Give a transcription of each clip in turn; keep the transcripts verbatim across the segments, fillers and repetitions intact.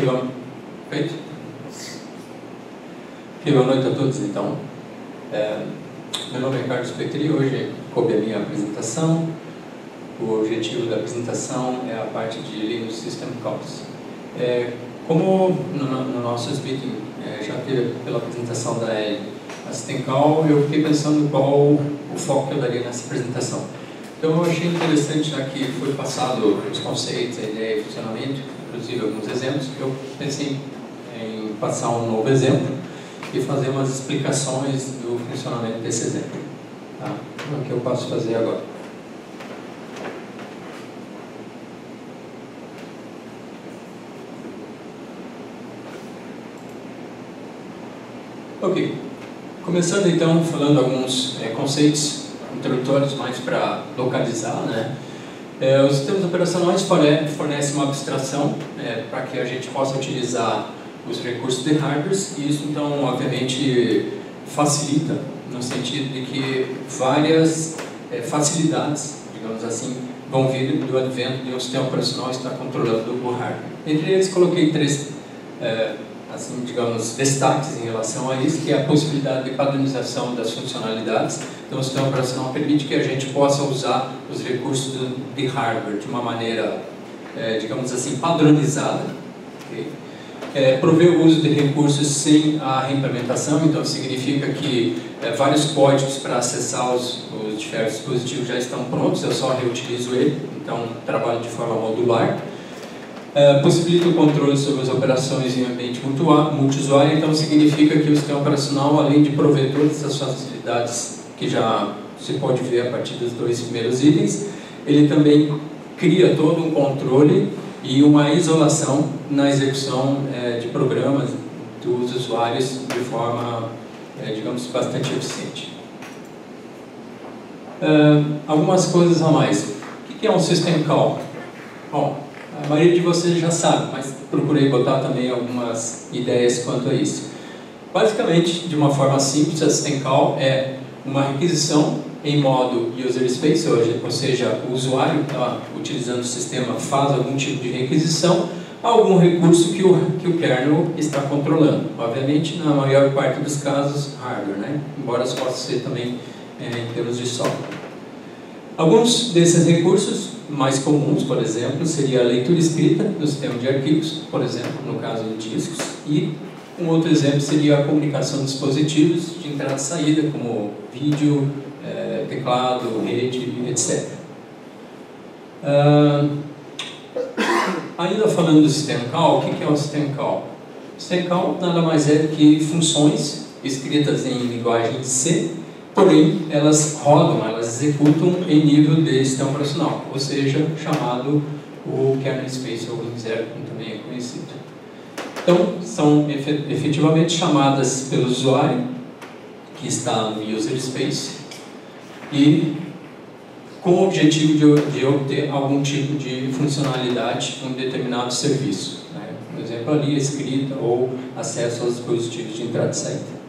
Ok, vamos. Feito? Ok, boa noite a todos, então. É, meu nome é Carlos Petri, hoje coube a minha apresentação. O objetivo da apresentação é a parte de Linux System Calls. É, como no, no nosso meeting é, já teve pela apresentação da System Call, eu fiquei pensando qual o foco que eu daria nessa apresentação. Então eu achei interessante, já que foi passado os conceitos, a ideia e funcionamento, inclusive alguns exemplos, eu pensei em passar um novo exemplo e fazer umas explicações do funcionamento desse exemplo. Tá? Então, o que eu posso fazer agora? Ok. Começando então falando alguns é, conceitos introdutórios mais para localizar, né? É, os sistemas operacionais fornecem uma abstração é, para que a gente possa utilizar os recursos de hardware, e isso então obviamente facilita no sentido de que várias é, facilidades, digamos assim, vão vir do advento de um sistema operacional que está controlando o hardware. Entre eles coloquei três é, assim, digamos, destaques em relação a isso, que é a possibilidade de padronização das funcionalidades. Então, o sistema operacional permite que a gente possa usar os recursos de hardware de uma maneira, é, digamos assim, padronizada. Okay? É, prover o uso de recursos sem a reimplementação, então significa que é, vários códigos para acessar os, os diferentes dispositivos já estão prontos, eu só reutilizo ele, então trabalho de forma modular. Uh, possibilita o controle sobre as operações em ambiente multiusuário, então significa que o sistema operacional, além de prover todas as facilidades que já se pode ver a partir dos dois primeiros itens, ele também cria todo um controle e uma isolação na execução eh, de programas dos usuários de forma, eh, digamos, bastante eficiente. Uh, algumas coisas a mais. O que é um System Call? Bom, a maioria de vocês já sabe, mas procurei botar também algumas ideias quanto a isso. Basicamente, de uma forma simples, a System Call é uma requisição em modo user space, ou seja, o usuário está utilizando o sistema, faz algum tipo de requisição a algum recurso que o, que o kernel está controlando. Obviamente, na maior parte dos casos, hardware, né? Embora isso possa ser também é, em termos de software. Alguns desses recursos mais comuns, por exemplo, seria a leitura escrita do sistema de arquivos, por exemplo, no caso de discos, e um outro exemplo seria a comunicação de dispositivos de entrada e saída, como vídeo, é, teclado, rede, etcétera. Uh, ainda falando do System Call, o que é o System Call? O System Call nada mais é do que funções escritas em linguagem C, porém, elas rodam, elas executam em nível de sistema operacional, ou seja, chamado o kernel space, ou zero, como também é conhecido. Então, são efetivamente chamadas pelo usuário, que está no user space, e com o objetivo de, de obter algum tipo de funcionalidade em um determinado serviço. Né? Por exemplo, ali, escrita ou acesso aos dispositivos de entrada e saída.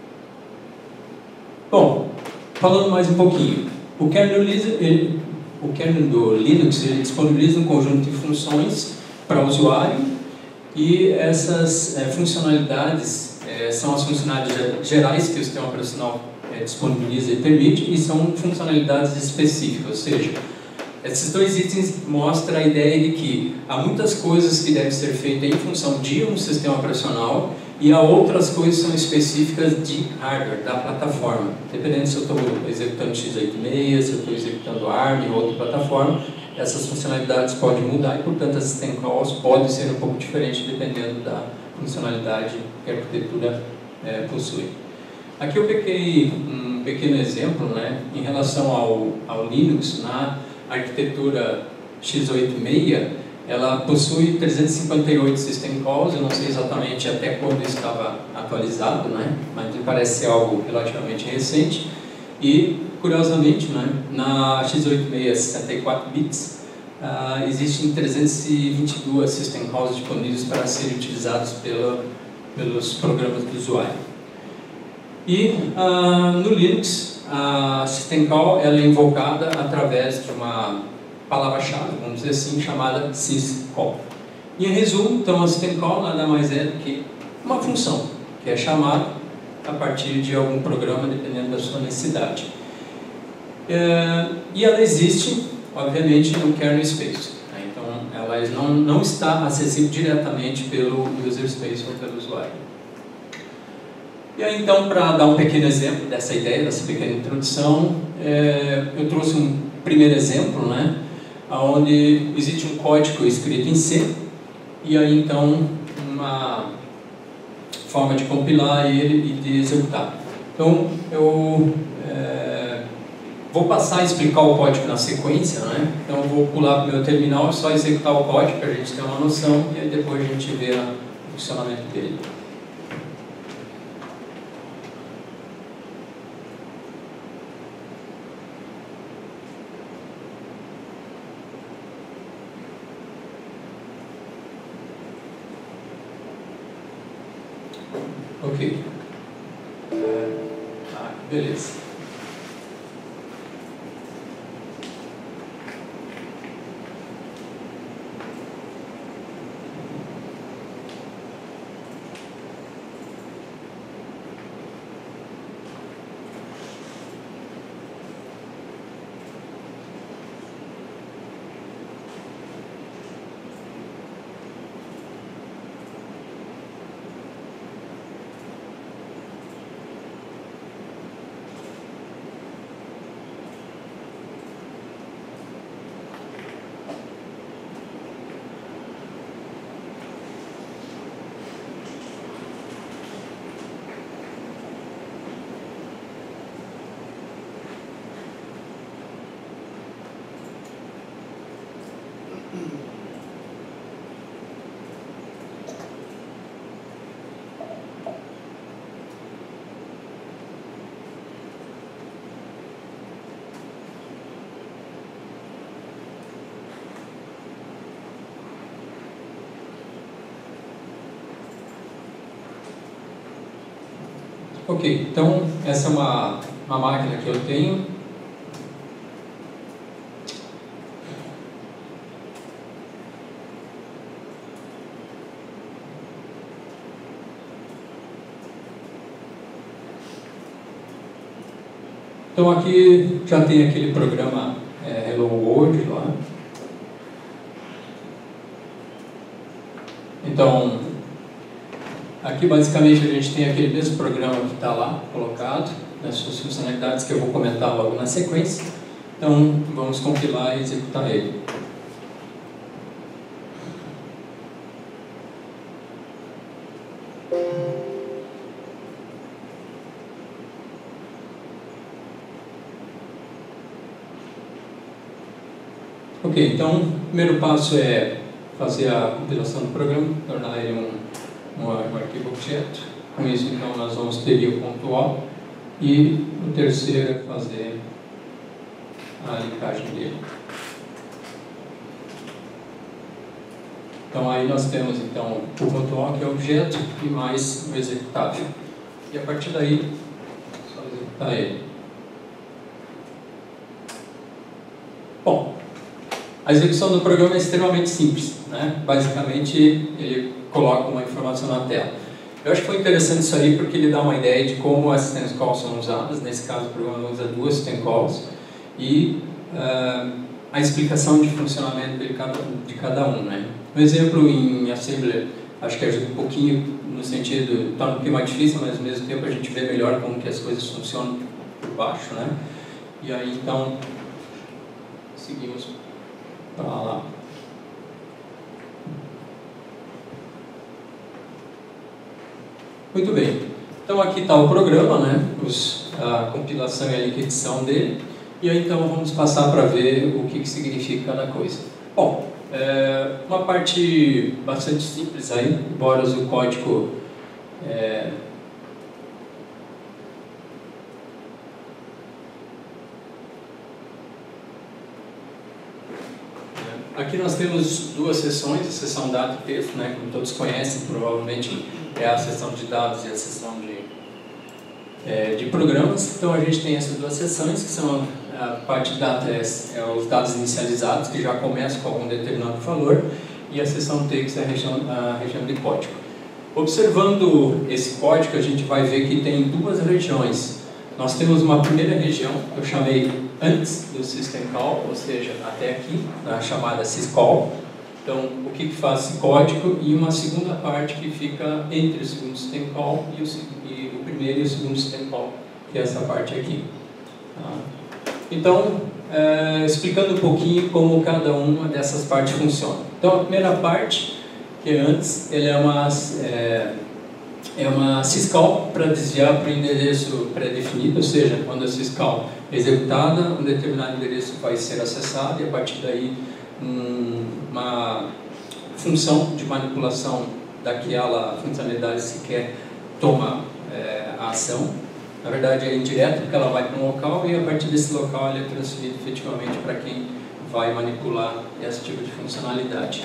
Bom, falando mais um pouquinho, o kernel, ele, o kernel do Linux ele disponibiliza um conjunto de funções para o usuário e essas é, funcionalidades é, são as funcionalidades gerais que o sistema operacional é, disponibiliza e permite, e são funcionalidades específicas, ou seja, esses dois itens mostram a ideia de que há muitas coisas que devem ser feitas em função de um sistema operacional e há outras coisas que são específicas de hardware, da plataforma. Dependendo se eu estou executando x oitenta e seis, se eu estou executando ARM ou outra plataforma, essas funcionalidades podem mudar e, portanto, as System Calls podem ser um pouco diferentes dependendo da funcionalidade que a arquitetura é, possui. Aqui eu peguei um pequeno exemplo, né, em relação ao, ao Linux. Na arquitetura x oitenta e seis, ela possui trezentos e cinquenta e oito System Calls, eu não sei exatamente até quando estava atualizado, né? Mas me parece ser algo relativamente recente. E, curiosamente, né, na x oitenta e seis sessenta e quatro bits, uh, existem trezentos e vinte e dois System Calls disponíveis para serem utilizados pela, pelos programas do usuário. E uh, no Linux, a System Call ela é invocada através de uma palavra-chave, vamos dizer assim, chamada syscall. E, em resumo, então, a system call nada mais é do que uma função, que é chamada a partir de algum programa, dependendo da sua necessidade. É, e ela existe, obviamente, no kernel space. Né? Então, ela não, não está acessível diretamente pelo user space ou pelo usuário. E aí, então, para dar um pequeno exemplo dessa ideia, dessa pequena introdução, é, eu trouxe um primeiro exemplo, né, onde existe um código escrito em C, e aí, então, uma forma de compilar ele e de executar. Então, eu é, vou passar a explicar o código na sequência, né? Então, eu vou pular para o meu terminal e só executar o código para a gente ter uma noção, e aí depois a gente vê o funcionamento dele. Ok. Ah, beleza. Ok, então essa é uma, uma máquina que eu tenho. Então aqui já tem aquele programa é, Hello World lá. Então, aqui basicamente a gente tem aquele mesmo programa que está lá colocado, nas suas funcionalidades que eu vou comentar logo na sequência. Então vamos compilar e executar ele. Ok, então o primeiro passo é fazer a compilação do programa, tornar ele um, um, um arquivo objeto. Com isso, então, nós vamos ter o ponto .o e o terceiro é fazer a linkagem dele. Então, aí nós temos então o ponto .o, que é o objeto, e mais o executável. E a partir daí, só executar ele. Bom, a execução do programa é extremamente simples, né? Basicamente, ele coloca uma informação na tela. Eu acho que foi interessante isso aí porque ele dá uma ideia de como as system calls são usadas. Nesse caso, o programa usa duas system calls e uh, a explicação de funcionamento de cada, de cada um, né? Um exemplo em Assembler, acho que ajuda um pouquinho no sentido, torna um pouquinho mais difícil, mas ao mesmo tempo a gente vê melhor como que as coisas funcionam por baixo, né? E aí, então, seguimos para lá. Muito bem. Então aqui está o programa, né? Os, a compilação e a liquidação dele. E aí então vamos passar para ver o que, que significa cada coisa. Bom, é uma parte bastante simples aí, embora o código é, aqui nós temos duas seções, a seção dado e texto, né? Como todos conhecem, provavelmente é a seção de dados e a seção de, é, de programas. Então a gente tem essas duas seções, que são a parte de data, é, é os dados inicializados, que já começam com algum determinado valor, e a seção text é a região, a região de código. Observando esse código, a gente vai ver que tem duas regiões. Nós temos uma primeira região, que eu chamei antes do system call, ou seja, até aqui, na chamada syscall. Então, o que, que faz esse código, e uma segunda parte que fica entre o segundo system call e o, e o primeiro e o segundo system call, que é essa parte aqui. Tá? Então, é, explicando um pouquinho como cada uma dessas partes funciona. Então, a primeira parte, que é antes, ele é uma, é, é uma syscall para desviar para o endereço pré-definido, ou seja, quando a syscall é executada, um determinado endereço vai ser acessado e a partir daí um, uma função de manipulação daquela funcionalidade se quer toma é, a ação. Na verdade é indireto porque ela vai para um local e a partir desse local ela é transferida efetivamente para quem vai manipular esse tipo de funcionalidade.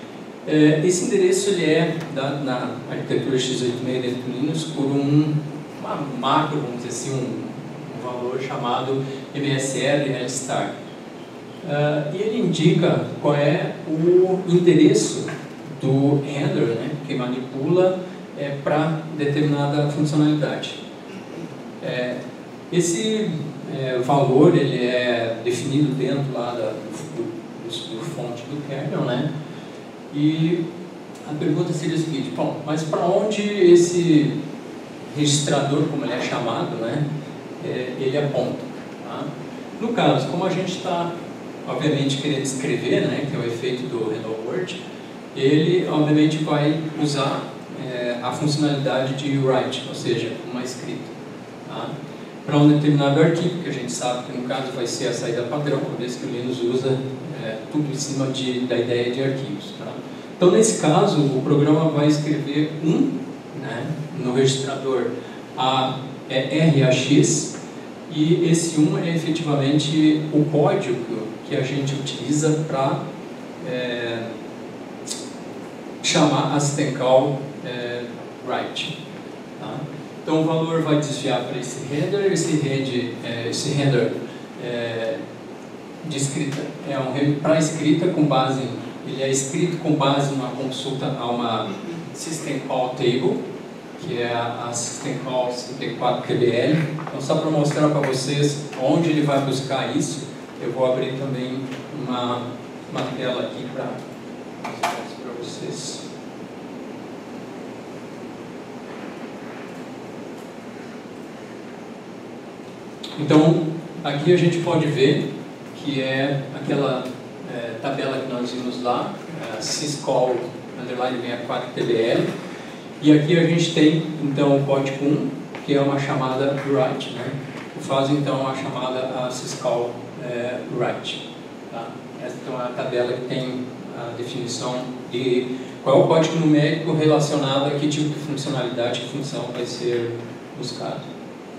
Esse endereço ele é dado na arquitetura x oitenta e seis dentro do Linux por um uma macro, vamos dizer assim, um, um valor chamado M S L L star. Uh, e ele indica qual é o endereço do handler, né, que manipula é, para determinada funcionalidade. É, esse é, valor ele é definido dentro lá da, do, do, do fonte do kernel, né? E a pergunta seria o seguinte: bom, mas para onde esse registrador, como ele é chamado, né, é, ele aponta? Tá? No caso, como a gente está, obviamente, querendo escrever, né, que é o efeito do Hello World, ele, obviamente, vai usar é, a funcionalidade de write, ou seja, uma escrita. Tá? Para um determinado arquivo, que a gente sabe que no caso vai ser a saída padrão, uma vez que o Linux usa é, tudo em cima de, da ideia de arquivos. Tá? Então, nesse caso, o programa vai escrever um, né, no registrador a, é R A X, e esse um é efetivamente o código que a gente utiliza para é, chamar a system call é, write. Tá? Então o valor vai desviar para esse header, esse, head, é, esse header é, de escrita é um header para escrita com base, ele é escrito com base numa consulta a uma system call table, que é a, a system call cinquenta e quatro Q B L. Então só para mostrar para vocês onde ele vai buscar isso, eu vou abrir também uma, uma tela aqui para mostrar isso para vocês. Então, aqui a gente pode ver que é aquela é, tabela que nós vimos lá, é, syscall underline sessenta e quatro T B L, e aqui a gente tem então o código um, que é uma chamada write, né? que faz então a chamada a syscall é, write. Tá? Essa então, é a tabela que tem a definição de qual é o código numérico relacionado a que tipo de funcionalidade, que função vai ser buscado.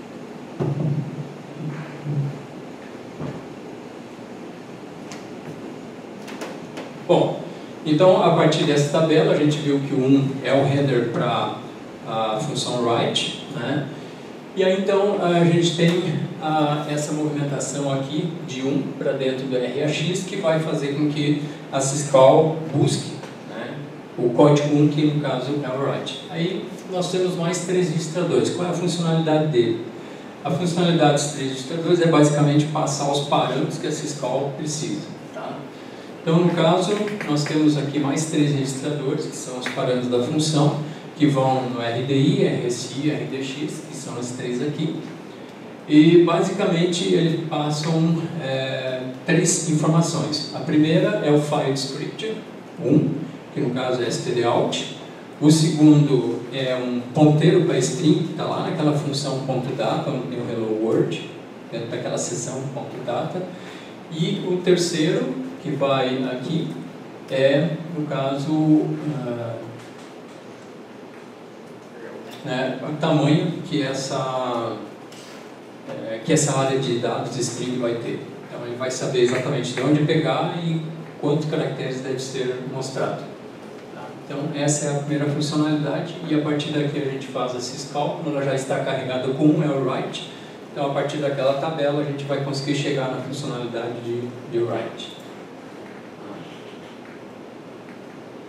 Bom, então a partir dessa tabela a gente viu que o um é o header para a função write, né? E aí então a gente tem a, essa movimentação aqui de um para dentro do R A X que vai fazer com que a syscall busque, né, o código um, que no caso é o write. Aí nós temos mais três registradores. Qual é a funcionalidade dele? A funcionalidade dos três registradores é basicamente passar os parâmetros que a syscall precisa. Tá? Então, no caso, nós temos aqui mais três registradores, que são os parâmetros da função, que vão no R D I, R S I e R D X, que são os três aqui. E, basicamente, eles passam é, três informações. A primeira é o file descriptor, um, que no caso é stdout. O segundo é um ponteiro para string, que está lá naquela função .data, onde tem o hello world, dentro daquela seção .data. E o terceiro, que vai aqui, é, no caso, uh, né, o tamanho que essa, é, que essa área de dados string vai ter. Então ele vai saber exatamente de onde pegar e quantos caracteres deve ser mostrado. Tá? Então essa é a primeira funcionalidade, e a partir daqui a gente faz a syscall. Quando ela já está carregada com um é o write. Então a partir daquela tabela a gente vai conseguir chegar na funcionalidade de, de write.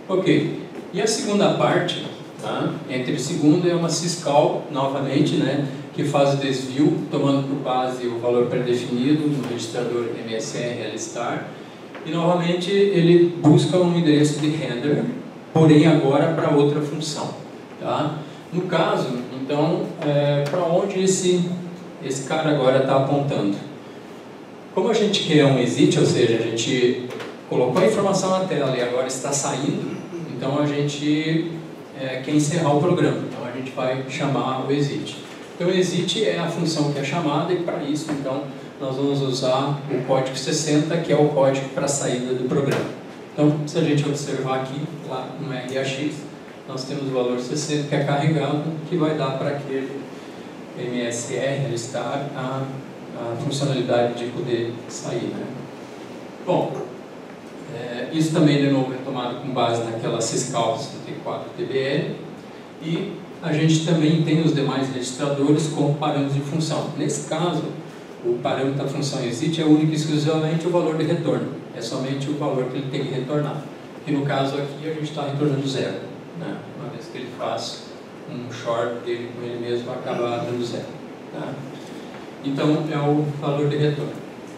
Ok, e a segunda parte, tá? Entre o segundo é uma syscall, novamente, né, que faz o desvio, tomando por base o valor pré-definido no registrador M S R L-star, e novamente ele busca um endereço de handler, porém agora para outra função. Tá? No caso, então, é, para onde esse, esse cara agora está apontando? Como a gente quer um exit, ou seja, a gente colocou a informação na tela e agora está saindo, então a gente é, quer encerrar o programa, então a gente vai chamar o exit. Então o exit é a função que é chamada e para isso, então, nós vamos usar o código sessenta, que é o código para a saída do programa. Então, se a gente observar aqui, lá no R A X, nós temos o valor sessenta que é carregado, que vai dar para aquele M S R L-star a, a funcionalidade de poder sair. Né? Bom, é, isso também, de novo, é tomado com base naquela syscall setenta e quatro T B L, e a gente também tem os demais registradores com parâmetros de função. Nesse caso, o parâmetro da função exit é único e exclusivamente o valor de retorno. É somente o valor que ele tem que retornar. E no caso aqui a gente está retornando zero. Né? Uma vez que ele faz um short dele com ele mesmo, acaba dando zero. Tá? Então é o valor de retorno.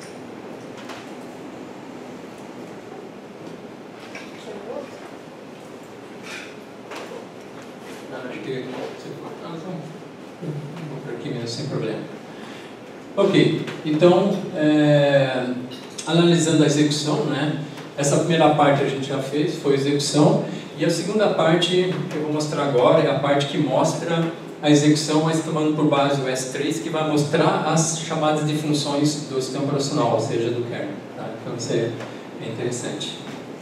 Não, acho que vou por aqui mesmo, sem problema. Ok, então, é, analisando a execução, né, essa primeira parte a gente já fez, foi execução, e a segunda parte que eu vou mostrar agora é a parte que mostra a execução, mas tomando por base o S três, que vai mostrar as chamadas de funções do sistema operacional, ou seja, do kernel. Tá? Então isso é interessante.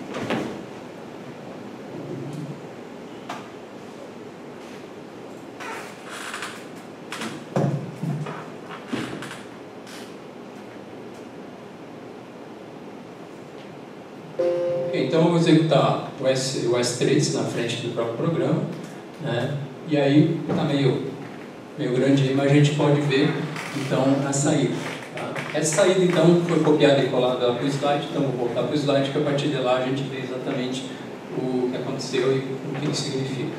Então eu vou executar o S, o S três na frente do próprio programa, né? E aí está meio, meio grande aí, mas a gente pode ver então a saída. Tá? Essa saída então foi copiada e colada para o slide, então vou voltar para o slide que a partir de lá a gente vê exatamente o que aconteceu e o que significa.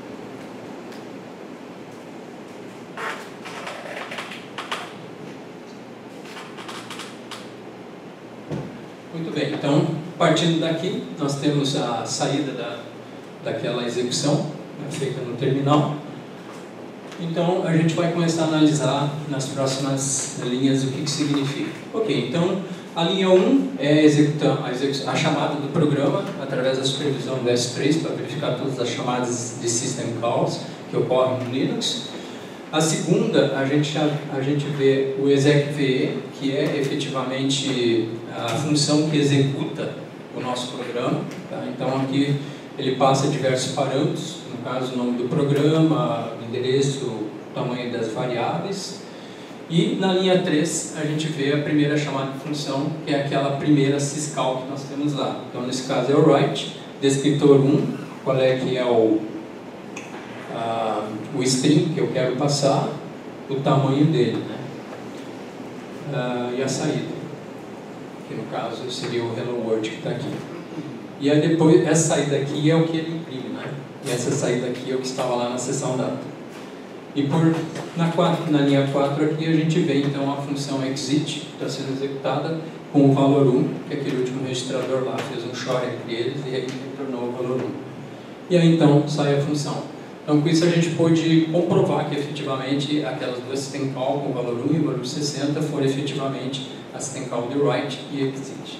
Muito bem, então partindo daqui, nós temos a saída da, daquela execução, né, feita no terminal. Então, a gente vai começar a analisar nas próximas linhas o que, que significa. Ok, então, a linha um é executar a, execução, a chamada do programa através da supervisão do S três para verificar todas as chamadas de System Calls que ocorrem no Linux. A segunda, a gente, a, a gente vê o execve, que é efetivamente a função que executa o nosso programa. Tá? Então aqui ele passa diversos parâmetros, no caso o nome do programa, o endereço, o tamanho das variáveis. E na linha três a gente vê a primeira chamada de função, que é aquela primeira syscall que nós temos lá. Então nesse caso é o write, descritor um, qual é que é o, a, o string que eu quero passar, o tamanho dele, né? Uh, e a saída, que no caso seria o Hello World que está aqui. E aí depois, essa saída aqui é o que ele imprime, né? E essa saída aqui é o que estava lá na seção data. E por, na, quatro, na linha quatro aqui a gente vê então a função exit, que está sendo executada com o valor um, que aquele último registrador lá fez um short entre eles e aí retornou o valor um. E aí então sai a função. Então com isso a gente pôde comprovar que efetivamente aquelas duas system call com o valor um e o valor sessenta foram efetivamente a system call de write e exit.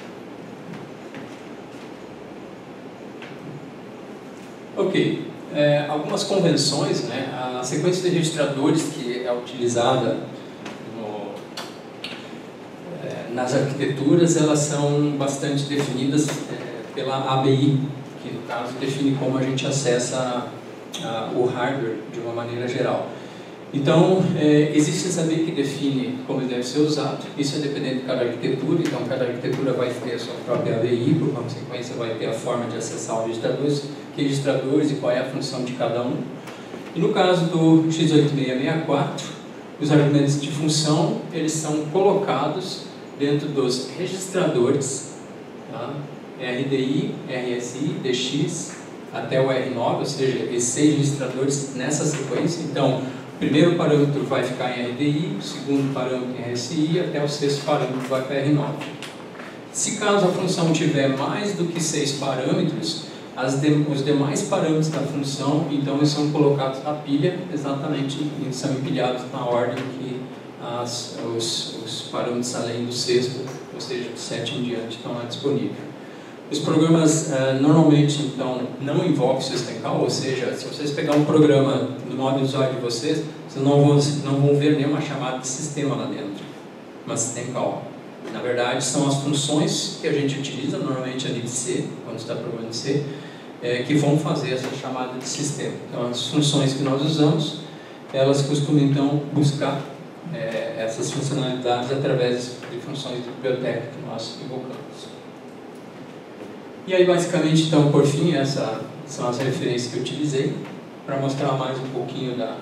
Ok, é, algumas convenções, né? A sequência de registradores que é utilizada no, é, nas arquiteturas, elas são bastante definidas é, pela A B I, que no caso define como a gente acessa a, o hardware de uma maneira geral. Então, é, existe essa B I que define como ele deve ser usado, isso é dependente de cada arquitetura, então cada arquitetura vai ter a sua própria A B I, por consequência vai ter a forma de acessar os registradores, que registradores e qual é a função de cada um. E no caso do x oito seis seis quatro, os argumentos de função, eles são colocados dentro dos registradores, tá? R D I, R S I, D X, até o R nove, ou seja, esses seis registradores nessa sequência. Então, o primeiro parâmetro vai ficar em R D I, o segundo parâmetro em R S I, até o sexto parâmetro vai para R nove. Se caso a função tiver mais do que seis parâmetros, as de, os demais parâmetros da função, então, eles são colocados na pilha, exatamente, eles são empilhados na ordem que as, os, os parâmetros além do sexto, ou seja, do sete em diante, estão lá disponíveis. Os programas, uh, normalmente, então, não invocam o System Call, ou seja, se vocês pegar um programa no modo de usuário de vocês, vocês não vão, não vão ver nenhuma chamada de sistema lá dentro, mas System Call. Na verdade, são as funções que a gente utiliza, normalmente ali de C, quando está programando C, é, que vão fazer essa chamada de sistema. Então, as funções que nós usamos, elas costumam, então, buscar é, essas funcionalidades através de funções de biblioteca que nós invocamos. E aí, basicamente, então, por fim, essas são as referências que eu utilizei para mostrar mais um pouquinho da...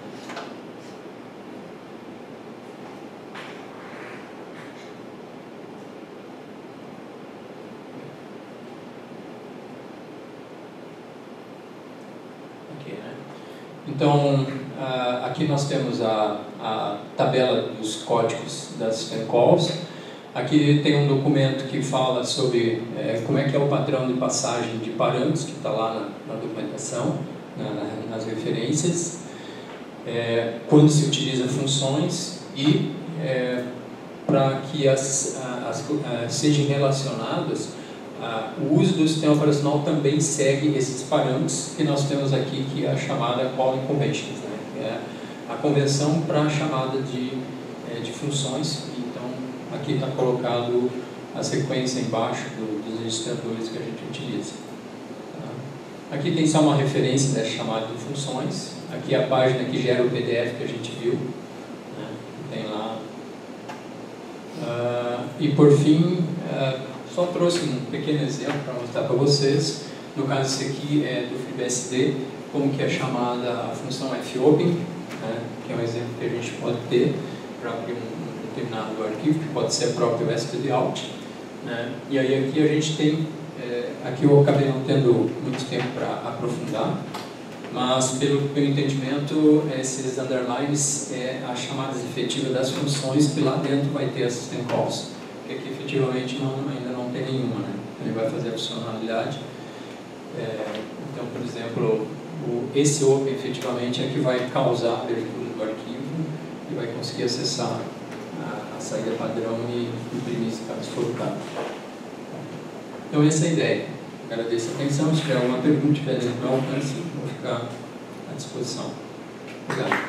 Aqui, né? Então, aqui nós temos a, a tabela dos códigos das System Calls. Aqui tem um documento que fala sobre é, como é que é o padrão de passagem de parâmetros, que está lá na, na documentação, na, na, nas referências, é, quando se utiliza funções e é, para que as, as, as sejam relacionadas, a, o uso do sistema operacional também segue esses parâmetros que nós temos aqui, que é a chamada Calling Conventions, né? Que é a convenção para a chamada de, é, de funções. Aqui está colocado a sequência embaixo do, dos registradores que a gente utiliza. Tá? Aqui tem só uma referência dessa chamada de funções. Aqui é a página que gera o P D F que a gente viu. Né? Tem lá. Uh, e por fim, uh, só trouxe um pequeno exemplo para mostrar para vocês. No caso, esse aqui é do FreeBSD, como que é chamada a função fopen, né? Que é um exemplo que a gente pode ter para abrir um determinado arquivo, que pode ser próprio stdout, né? E aí aqui a gente tem, é, aqui eu acabei não tendo muito tempo para aprofundar, mas pelo meu entendimento, esses underlines é as chamadas efetivas das funções, que lá dentro vai ter a System Calls, que aqui efetivamente não, ainda não tem nenhuma, né? Ele vai fazer a funcionalidade. É, então, por exemplo, o, esse open efetivamente é que vai causar a abertura do arquivo e vai conseguir acessar a saída padrão e imprimir se caso for o caso. Então essa é a ideia. Agradeço a atenção. Se tiver alguma pergunta, tiver dentro do meu alcance, vou ficar à disposição. Obrigado.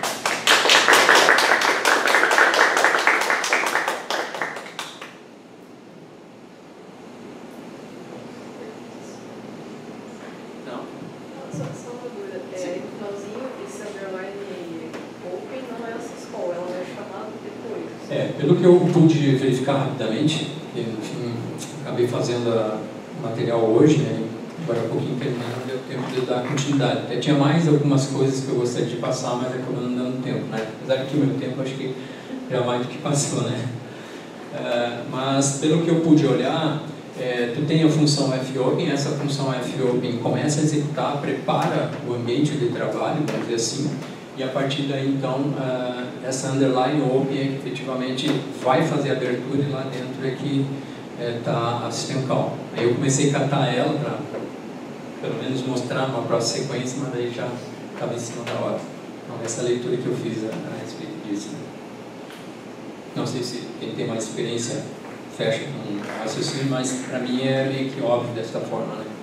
Não? Só, só uma dúvida. É, no finalzinho, esse underline open não é a syscall, ela é chamada depois. É, pelo que eu pude verificar rapidamente, enfim, acabei fazendo o material hoje, né, agora há pouquinho terminando, não deu tempo de dar continuidade. Até tinha mais algumas coisas que eu gostaria de passar, mas acabou não dando tempo, né? Apesar que o meu tempo acho que já mais do que passou, né? Uh, mas pelo que eu pude olhar, é, tu tem a função fopen, essa função fopen começa a executar, prepara o ambiente de trabalho, vamos dizer assim, e a partir daí, então, uh, essa underline open é que efetivamente vai fazer a abertura e lá dentro é que está a System Call. Aí eu comecei a catar ela para pelo menos mostrar uma próxima sequência, mas daí já estava em cima da hora. Então, essa leitura que eu fiz a, a respeito disso. Né? Não sei se quem tem mais experiência fecha com um raciocínio, mas para mim é meio que óbvio desta forma, né?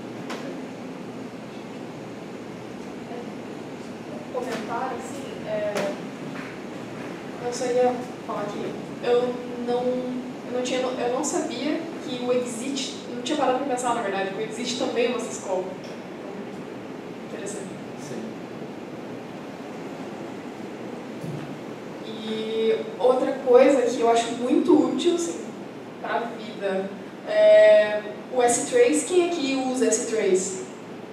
Comentário, assim, é... eu só ia falar que eu não, eu não tinha, eu não sabia que o exit, eu não tinha parado para pensar, na verdade, que o exit também é uma syscall. Interessante. Sim. E outra coisa que eu acho muito útil, assim, para a vida, é o S-Trace. Quem aqui usa S-Trace?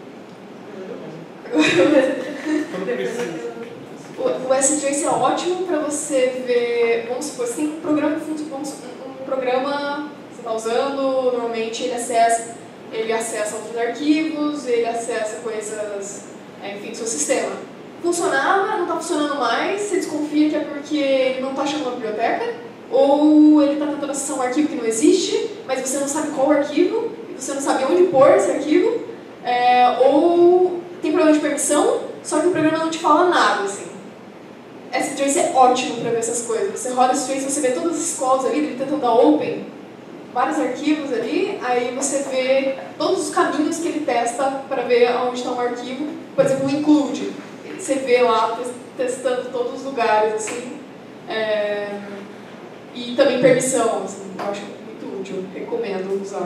O, o S-Trace é ótimo para você ver, vamos supor, você tem um programa, um programa, está usando, normalmente ele acessa, ele acessa outros arquivos, ele acessa coisas, enfim, do seu sistema. Funcionava, não está funcionando mais, você desconfia que é porque ele não está chamando a biblioteca, ou ele está tentando acessar um arquivo que não existe, mas você não sabe qual arquivo, você não sabe onde pôr esse arquivo, é, ou tem problema de permissão, só que o programa não te fala nada, assim. Esse trace é ótimo para ver essas coisas. Você roda esse trace, você vê todas as calls ali, ele tentando dar open, vários arquivos ali, aí você vê todos os caminhos que ele testa para ver onde está um arquivo, por exemplo, o include. Você vê lá, testando todos os lugares, assim, é, e também permissão, assim, eu acho muito útil, recomendo usar.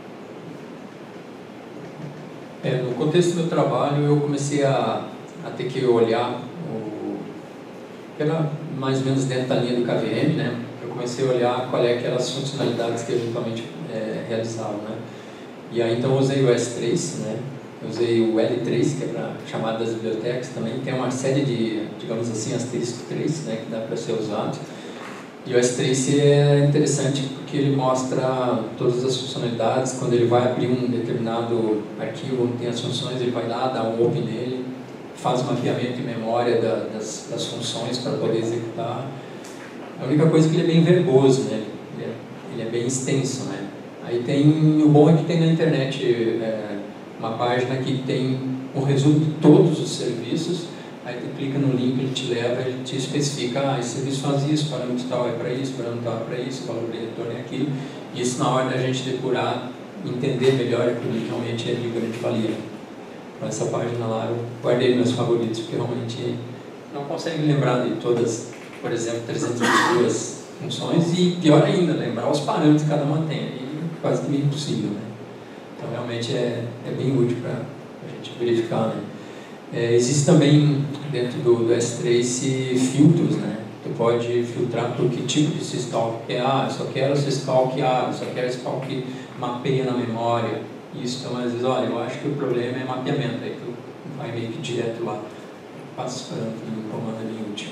É, no contexto do meu trabalho, eu comecei a, a ter que olhar, o, era mais ou menos dentro da linha do K V M, né? Eu comecei a olhar qual é que eram as funcionalidades que eventualmente é, realizavam, né? E aí então eu usei o S três, né? Eu usei o L três, que é para chamada das bibliotecas, também tem uma série de, digamos assim, asterisco três, né, que dá para ser usado. E o S três é interessante porque ele mostra todas as funcionalidades. Quando ele vai abrir um determinado arquivo onde tem as funções, ele vai lá, dá um open nele, faz um mapeamento em memória da, das, das funções para poder executar. A única coisa é que ele é bem verboso, né? Ele é, ele é bem extenso, né? Aí tem, o bom é que tem na internet é, uma página que tem um resumo de todos os serviços. Aí tu clica no link, ele te leva, ele te especifica, ah, esse serviço faz isso, parâmetro tal é para isso, parâmetro tal é para isso, valor de retorno é aquilo. E isso na hora da gente depurar, entender melhor aquilo que realmente é de grande valia. Então essa página lá eu guardei meus favoritos, porque realmente não consegue lembrar de todas, por exemplo, trezentas e vinte e duas funções e pior ainda, lembrar os parâmetros que cada uma tem. Aí quase que meio impossível, né? Então realmente é, é bem útil para a gente verificar, né? É, existe também dentro do, do S três filtros, né? Tu pode filtrar por que tipo de syscalc é. Ah, eu só quero syscalc A, eu só quero syscalc que mapeia na memória. Isso, então às vezes, olha, eu acho que o problema é mapeamento, aí tu vai meio que direto lá, passa os parâmetros do comando ali útil.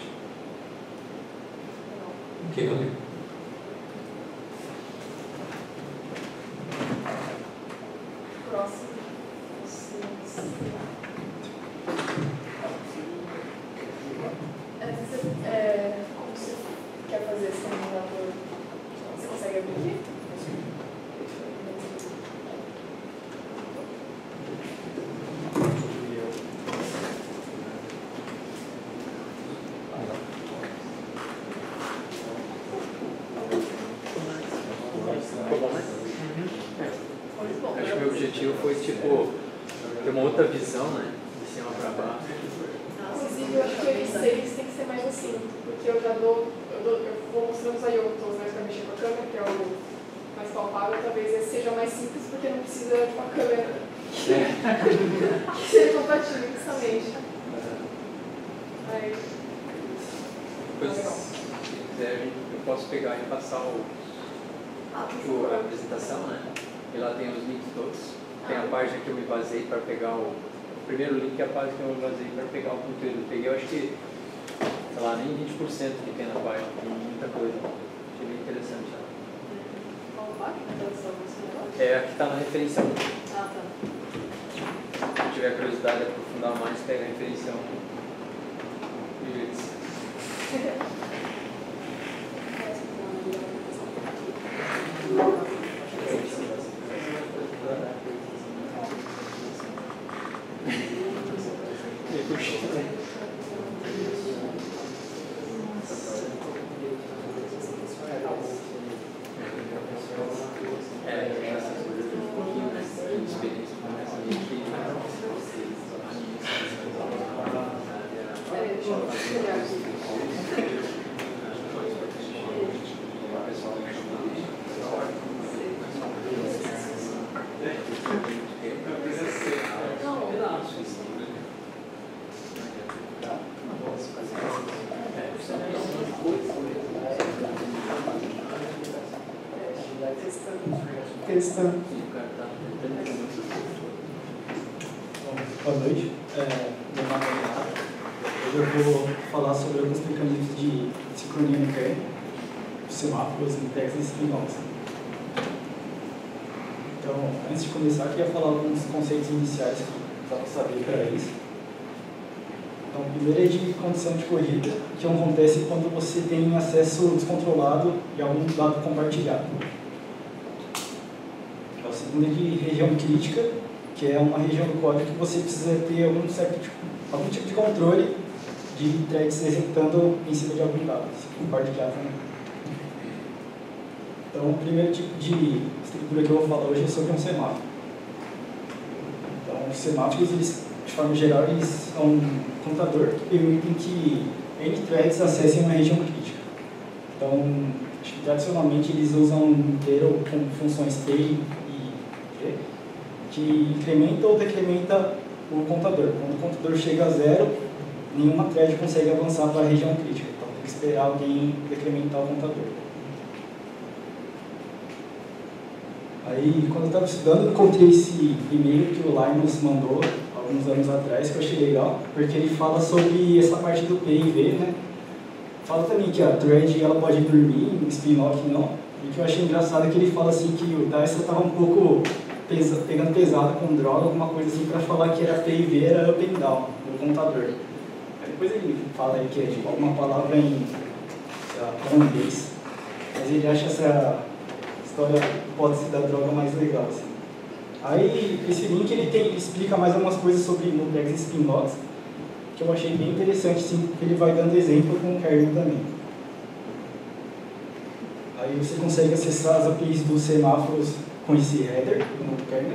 Ok, valeu. Próximo. É, como você quer fazer esse terminador? Você consegue abrir aqui? Acho que o meu objetivo foi, tipo, ter uma outra visão, né? De cima para baixo. Inclusive, eu acho que o L seis tem que ser mais assim, porque eu já dou, eu, dou, eu vou mostrando os I O T Os, né, para mexer com a câmera, que é o mais palpável. Talvez esse seja mais simples, porque não precisa de uma câmera que seja compatível justamente. Aí, Depois, se quiser, eu posso pegar e passar o, ah, o, a apresentação, né? E lá tem os links todos. Tem a página que eu me basei para pegar o... O primeiro link é a página que eu me basei para pegar o conteúdo. Eu peguei, eu acho que, sei lá, nem vinte por cento que tem na página. Tem muita coisa. Achei bem interessante. qual página? É a que está na referência um. Ah, tá. Se tiver curiosidade de aprofundar mais, pega a referência um. Questão. Boa noite. É, meu nome é Renato. Hoje eu vou falar sobre alguns mecanismos de sincronia mecânica, semáforos, index e signals. Então, antes de começar, eu queria falar alguns conceitos iniciais que precisava saber para isso. Então, o primeiro é de condição de corrida, que acontece quando você tem acesso descontrolado de algum dado compartilhado. O segundo é de região crítica, que é uma região do código que você precisa ter algum, certo tipo, algum tipo de controle de threads executando em cima de algum dado, se compartilhado também. Então, o primeiro tipo de estrutura que eu vou falar hoje é sobre um semáforo. Então, os semáforos, eles, de forma geral, eles são um contador que permitem que N threads acessem uma região crítica. Então, acho que tradicionalmente eles usam inteiro com funções T e G, que incrementa ou decrementa o contador. Quando o contador chega a zero, nenhuma thread consegue avançar para a região crítica. Então, tem que esperar alguém decrementar o contador. Aí, quando eu estava estudando, eu encontrei esse e-mail que o Linus mandou alguns anos atrás, que eu achei legal, porque ele fala sobre essa parte do P I V, né? Fala também que a thread ela pode dormir, o spin-lock não. E o que eu achei engraçado é que ele fala assim que o Dyson estava um pouco pesa, pegando pesado com droga, alguma coisa assim, para falar que era P I V, era up and down, o contador. Aí depois ele fala aí que é tipo, alguma palavra em holandês, mas ele acha essa história, hipótese da droga mais legal, assim. Aí, esse link, ele, tem, ele explica mais algumas coisas sobre multiplex e spin-locks, que eu achei bem interessante, sim, porque ele vai dando exemplo com o kernel também. Aí você consegue acessar as A P Is dos semáforos com esse header no kernel.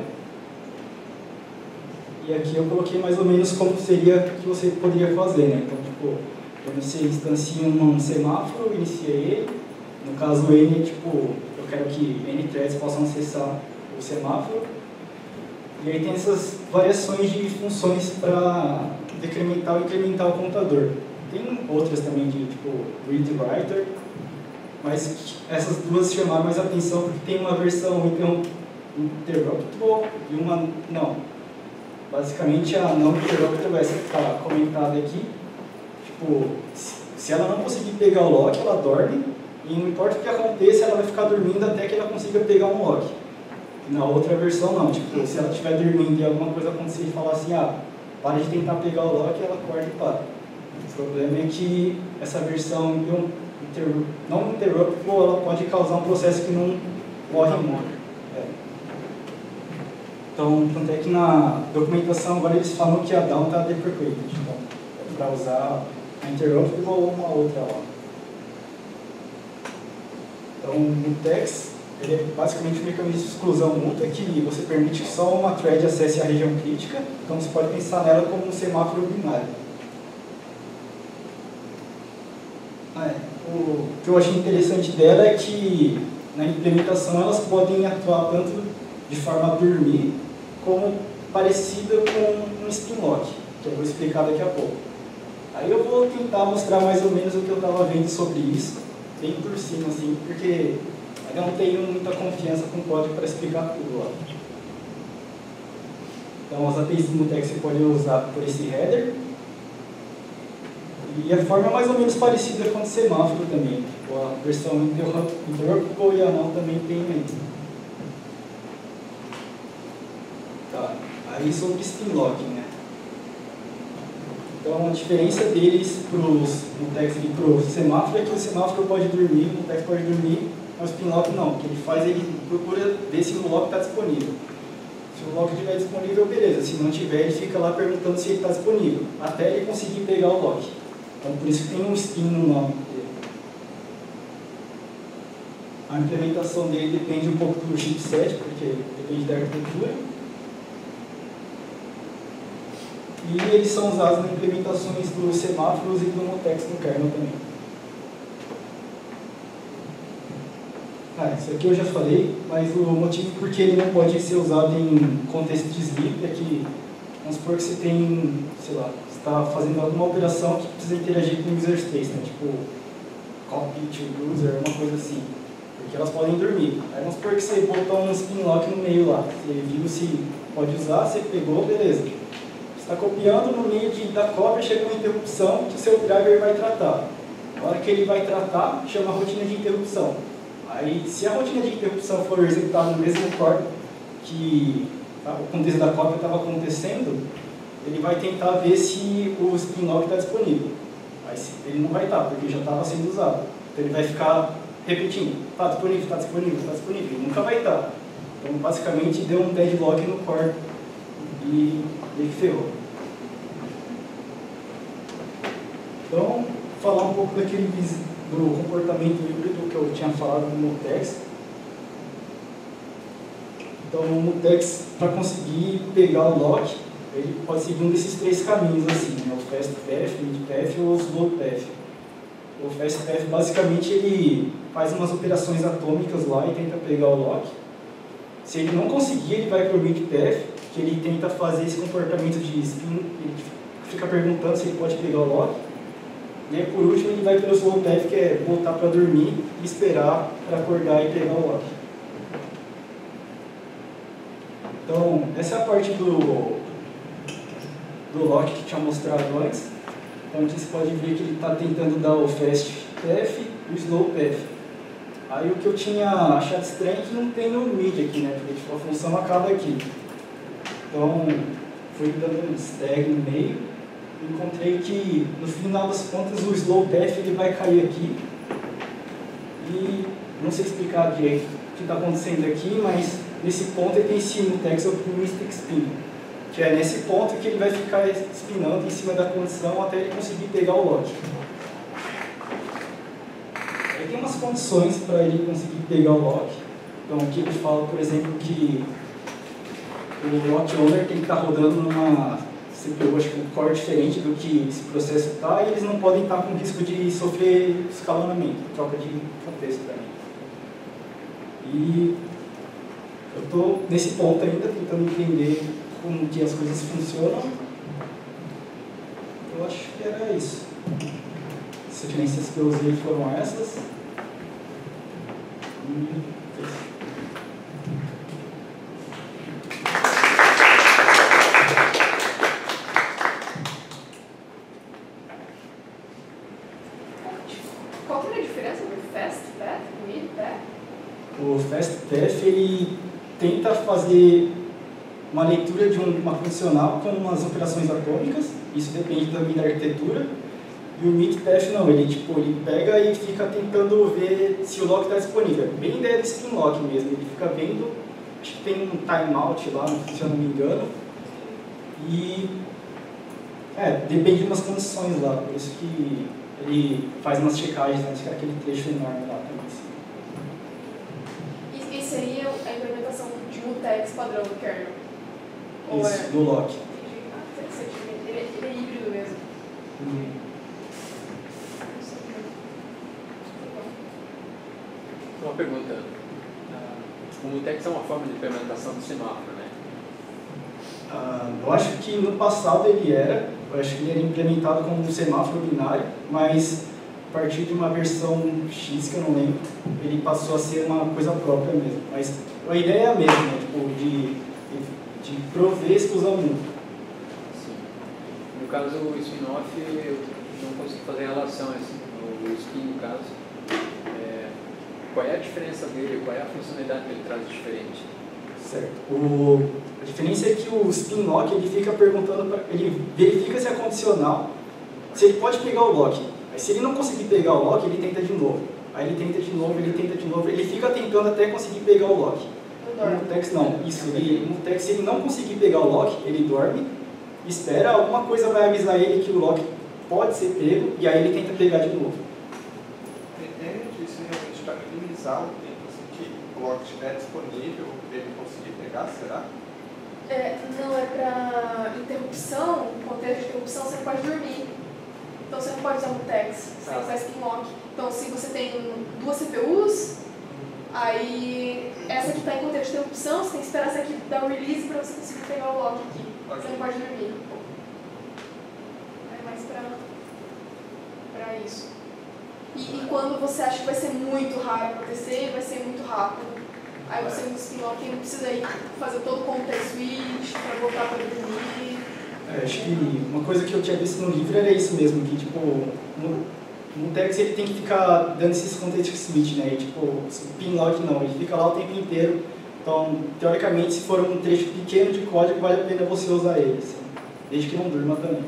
E aqui eu coloquei mais ou menos como seria que você poderia fazer, né? Então, tipo, quando você instancia um semáforo, inicia ele. No caso, N, tipo, eu quero que N threads possam acessar o semáforo. E aí tem essas variações de funções para decrementar ou incrementar o contador. Tem outras também de, tipo, read writer, mas essas duas chamaram mais atenção porque tem uma versão interruptible e uma não. Basicamente, a não interruptible vai ficar comentada aqui. Tipo, se ela não conseguir pegar o lock, ela dorme. E não importa o que aconteça, ela vai ficar dormindo até que ela consiga pegar um lock. E na outra versão não, tipo, se ela estiver dormindo e alguma coisa acontecer e falar assim, ah, para de tentar pegar o lock, ela acorda e para. O problema é que essa versão inter, não interruptible, ela pode causar um processo que não corre muito. É. Então, tanto é que na documentação agora eles falam que a down está deprecated, então, é para usar a interruptible ou uma outra lá. Então, o text, ele é basicamente um mecanismo de exclusão mútua que você permite que só uma thread acesse a região crítica, então você pode pensar nela como um semáforo binário. Ah, é. O que eu achei interessante dela é que na implementação elas podem atuar tanto de forma a dormir, como parecida com um spin-lock, que eu vou explicar daqui a pouco. Aí eu vou tentar mostrar mais ou menos o que eu estava vendo sobre isso, bem por cima, assim, porque eu não tenho muita confiança com o código para explicar tudo lá. Então, as A P Is do Mutex você pode usar por esse header. E a forma é mais ou menos parecida com o semáforo também. Tipo, a versão interruptible e a não também tem aí. Tá. Aí sobre spin-locking, né? Então, a diferença deles para os mutex e para o semáforo é que o semáforo pode dormir, o mutex pode dormir, mas o spin-lock não. O que ele faz, ele procura ver se o lock está disponível. Se o lock estiver disponível, beleza. Se não tiver, ele fica lá perguntando se ele está disponível, até ele conseguir pegar o lock. Então, por isso que tem um spin no nome dele. A implementação dele depende um pouco do chipset, porque depende da arquitetura. E eles são usados em implementações dos semáforos e do mutex no kernel também. Ah, isso aqui eu já falei, mas o motivo por que ele não pode ser usado em contexto de sleep é que, vamos supor que você tem, sei lá, você está fazendo alguma operação que precisa interagir com o user space, né? Tipo copy to user, uma coisa assim, porque elas podem dormir. Aí vamos supor que você botou um spin lock no meio lá, você viu se pode usar, você pegou, beleza. Você está copiando, no meio de, da cópia chega uma interrupção que o seu driver vai tratar. Na hora que ele vai tratar, chama a rotina de interrupção. Aí, se a rotina de interrupção for executada no mesmo core que tá, o contexto da cópia estava acontecendo, ele vai tentar ver se o spin lock está disponível. Mas ele não vai estar, porque já estava sendo usado. Então ele vai ficar repetindo, está disponível, está disponível, está disponível, ele nunca vai estar. Então basicamente deu um deadlock no core e ele ferrou. Então, falar um pouco daquele do comportamento híbrido que eu tinha falado no mutex. Então o mutex, para conseguir pegar o lock, ele pode seguir um desses três caminhos assim, né? O fast path, o mid path ou o slow path. O fast path basicamente ele faz umas operações atômicas lá e tenta pegar o lock. Se ele não conseguir, ele vai para o mid path, que ele tenta fazer esse comportamento de spin, ele fica perguntando se ele pode pegar o lock. E aí, por último, ele vai pelo slow path, que é voltar para dormir e esperar para acordar e pegar o lock. Então, essa é a parte do, do lock que tinha mostrado antes. Então, aqui você pode ver que ele está tentando dar o fast path e o slow path. Aí, o que eu tinha achado estranho é que não tem no mid aqui, né? Porque tipo, a função acaba aqui. Então, fui dando um stag no meio. Encontrei que, no final das contas, o slow path ele vai cair aqui. E não sei explicar direito o que está acontecendo aqui, mas nesse ponto ele tem esse mutex optimistic spin, que é nesse ponto que ele vai ficar spinando em cima da condição até ele conseguir pegar o lock. Aí tem umas condições para ele conseguir pegar o lock. Então aqui ele fala, por exemplo, que o lock owner tem que estar rodando numa C P U, acho que um core diferente do que esse processo está, e eles não podem estar com risco de sofrer escalonamento, troca de contexto também. E eu estou nesse ponto ainda, tentando entender como que as coisas funcionam. Eu acho que era isso. As referências que eu usei foram essas. E... Qual que é a diferença do fast path e mid path? O fast path ele tenta fazer uma leitura de uma condicional com umas operações atômicas, isso depende da minha arquitetura. E o mid path não, ele, tipo, ele pega e fica tentando ver se o lock está disponível. Bem ideia do spin lock mesmo, ele fica vendo, acho que tem um timeout lá, se eu não me engano. E é, depende de umas condições lá, por isso que ele faz umas checagens antes, que é aquele trecho enorme lá também. Assim. E, e seria a implementação de mutex padrão do kernel? Ou Isso, é... do lock. Ah, interessante. Ele, ele é híbrido mesmo. Hum. Uma pergunta. O mutex é uma forma de implementação do semáforo, né? Ah, eu acho que no passado ele era, eu acho que ele era implementado como um semáforo binário, mas a partir de uma versão X, que eu não lembro, ele passou a ser uma coisa própria mesmo. Mas a ideia é a mesma, né? Tipo, de, de, de prover exclusão mútua. Sim. No caso, o spin-off, eu não consigo fazer relação, assim, o spin, no caso. É, qual é a diferença dele, qual é a funcionalidade que ele traz de diferente? Certo. O, a diferença é que o spin lock ele fica perguntando, pra, ele verifica se é condicional, se ele pode pegar o lock. Aí, se ele não conseguir pegar o lock, ele tenta de novo. Aí ele tenta de novo, ele tenta de novo, ele fica tentando até conseguir pegar o lock. No mutex não, isso, ele, no mutex se ele não conseguir pegar o lock, ele dorme, espera, alguma coisa vai avisar ele que o lock pode ser pego, e aí ele tenta pegar de novo. Pretende isso realmente para minimizar o tempo assim, que o lock estiver disponível para ele conseguir pegar, será? É, não, é para interrupção, contexto de interrupção, você não pode dormir. Então você não pode usar mutex, você tem que usar spin lock. Então se você tem duas C P Us, aí essa que está em contexto de interrupção, você tem que esperar essa aqui dar o release para você conseguir pegar o lock aqui. Okay. Você não pode dormir. É mais para isso. E, e quando você acha que vai ser muito raro acontecer, vai ser muito rápido. Aí você usa o spin lock e não precisa ir fazer todo o context switch para voltar para dormir. É, acho que uma coisa que eu tinha visto no livro era isso mesmo, que tipo, no mutex ele tem que ficar dando esses context switch, né? E, tipo, o spin lock não, ele fica lá o tempo inteiro Então, teoricamente, se for um trecho pequeno de código, vale a pena você usar ele, assim, desde que não durma também.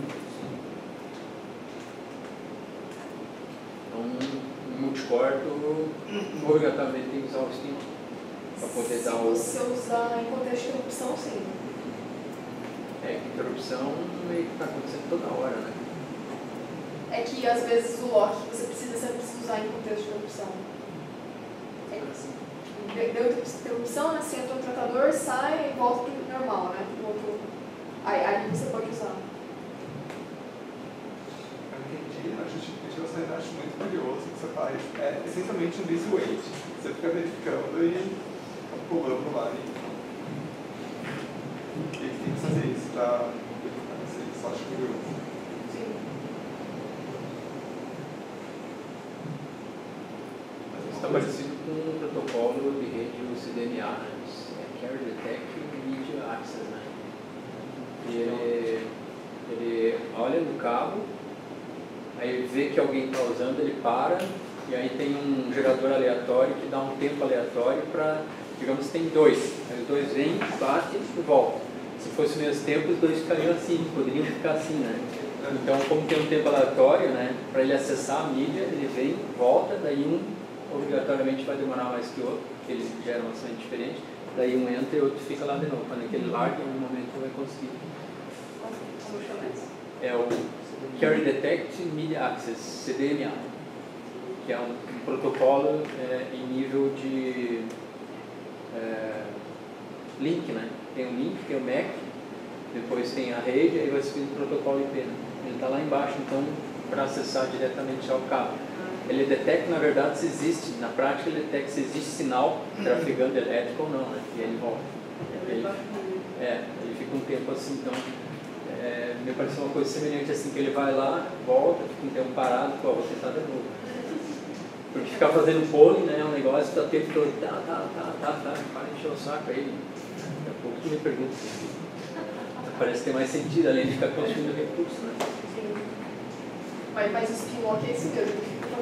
Então, um multicore, tu obrigatoriamente tem que usar o Steam para poder Se dar o... você usar em contexto de interrupção, sim. É, que interrupção meio que está acontecendo toda hora, né? É que às vezes o lock você precisa sempre precisa usar em contexto de interrupção. É isso. Deu deu interrupção, né? Você entra no tratador, sai e volta para o normal, né? Pro outro... Aí, aí você pode usar. Eu entendi, a justificativa eu ainda acho muito curioso que você faz. É essencialmente um busy wait. Você fica verificando e pulando lá. E ele tem que fazer isso para verificar. Isso eu acho curioso. Sim. Está parecido com um protocolo de rede do C D M A, né? É Carrier Detect Media Access, né? E ele, ele olha no cabo, aí ele vê que alguém está usando, ele para, e aí tem um gerador aleatório que dá um tempo aleatório para, digamos que tem dois, aí os dois vêm, batem e voltam. Se fosse o mesmo tempo, os dois ficariam assim, poderiam ficar assim, né? Então, como tem um tempo aleatório, né, para ele acessar a mídia, ele vem, volta, daí um obrigatoriamente vai demorar mais que o outro, porque eles geram bastante diferente, daí um entra e o outro fica lá de novo. Quando aquele larga, em algum momento vai conseguir. Como chama isso? É o Carrier Detect Media Access, C D M A, que é um, um protocolo é, em nível de é, link, né? Tem o link, tem o M A C, depois tem a rede, aí vai subindo o protocolo I P. Né? Ele está lá embaixo, então, para acessar diretamente ao cabo. Ele detecta, na verdade, se existe, na prática, ele detecta se existe sinal trafegando elétrico ou não, né? E ele volta. Ele, é, ele fica um tempo assim, então, é, me pareceu uma coisa semelhante assim, que ele vai lá, volta, fica um tempo parado, pô, vou tentar de novo. Porque ficar fazendo polling, né, é um negócio, tá o tempo todo, tá, tá, tá, tá, tá, para encher o saco aí. Daqui a pouco tu me pergunta. Parece ter mais sentido, além de ficar consumindo recursos, né? Sim. Mas, mas o spin lock é esse mesmo.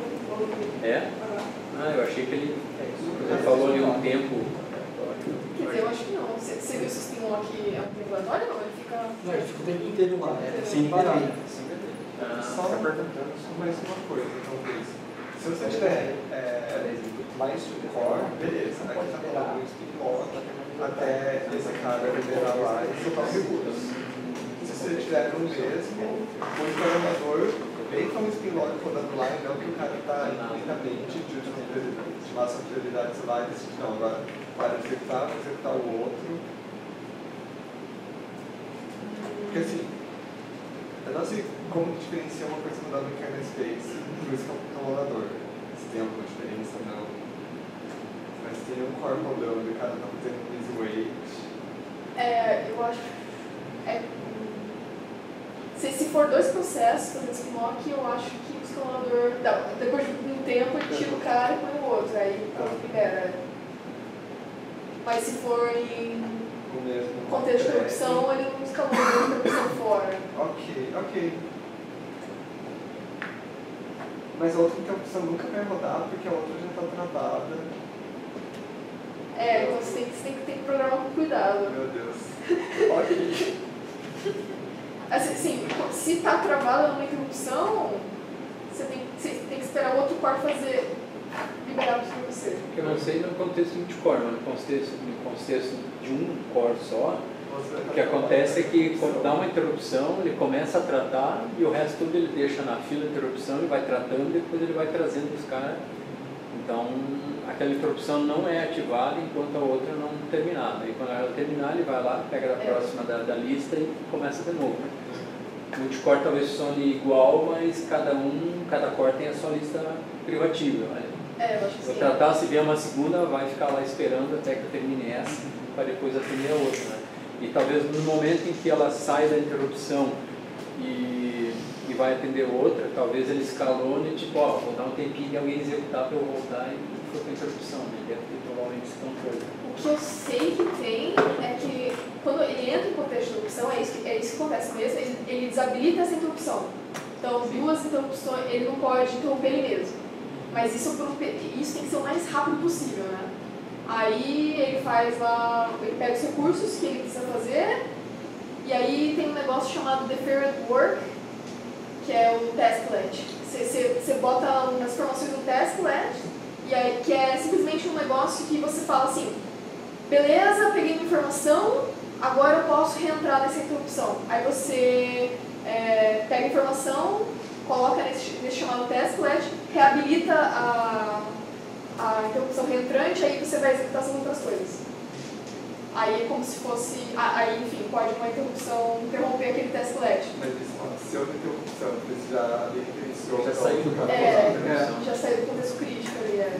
É? Ah, eu achei que ele, ele falou ali um tempo. Quer dizer, eu acho que não. Você, você viu se o spin lock é um regulatório? Não, ele fica... Não, ele fica o tempo inteiro lá, é, sem parar. Ah, Só me perguntando sobre mais uma coisa, talvez. Se você tiver é, mais de um core, beleza, aqui está falando um spin lock até esse cara liberar lá e soltar os recursos. Se você tiver no mesmo, o programador vem com o spin lock rodando lá e não que o cara está lentamente de última prioridade, de máxima prioridade, você vai e decide, não, agora para de executar, vai executar o outro. Porque assim, eu não sei como diferencia uma coisa rodando no kernel space do escapulador. Se tem alguma diferença, não. Mas tem um core rodando e o cara está fazendo um busy wait. É, eu acho... É, se, se for dois processos fazendo spin lock, eu acho que o escalador... Não, depois de um tempo, ele tira o cara e põe o outro, aí pronto, libera. Mas se for em O mesmo. contexto de interrupção, ele não escalou a interrupção fora. Ok, ok. Mas a outra interrupção nunca vai rodar porque a outra já está travada. É, então você tem, você tem, que, tem que programar com cuidado. Meu Deus. Ok. Assim, sim, se está travada numa interrupção, você tem, você tem que esperar o outro core fazer, liberar para você. Eu não sei no contexto de multicore, mas no contexto, no contexto de um core só, o que acontece é que quando dá uma interrupção, ele começa a tratar e o resto tudo ele deixa na fila de interrupção, ele vai tratando e depois ele vai trazendo os caras. Então, aquela interrupção não é ativada enquanto a outra não terminar. Aí quando ela terminar, ele vai lá, pega a próxima da, da lista e começa de novo. O multicore talvez funcione igual, mas cada um, cada core tem a sua lista privativa. Né? É, eu acho que Vou sim. tratar, se vier uma segunda, vai ficar lá esperando até que eu termine essa, para depois atender a outra. Né? E talvez no momento em que ela sai da interrupção e, e vai atender outra, talvez ele escalone, tipo, ó, vou dar um tempinho de alguém executar para eu voltar e foi com a interrupção. Né? Deve ter provavelmente esse controle. O que eu sei que tem é que quando ele entra em contexto de interrupção, é isso que, é isso que acontece mesmo, ele, ele desabilita essa interrupção. Então, duas interrupções, ele não pode interromper ele mesmo. Mas isso, por um, isso tem que ser o mais rápido possível, né? Aí ele faz lá, ele pega os recursos que ele precisa fazer, e aí tem um negócio chamado Deferred Work, que é o tasklet. Você, você, você bota umas informações no tasklet, e aí, que é simplesmente um negócio que você fala assim, beleza, peguei minha informação, agora eu posso reentrar nessa interrupção. Aí você é, pega a informação, coloca nesse, nesse chamado tasklet, reabilita a, a interrupção reentrante, aí você vai executar as outras coisas. Aí é como se fosse, aí enfim, pode uma interrupção interromper aquele tasklet. Mas isso, se houve interrupção, você já reiniciou. Já saiu do contexto. É, já saiu do contexto crítico ali, é.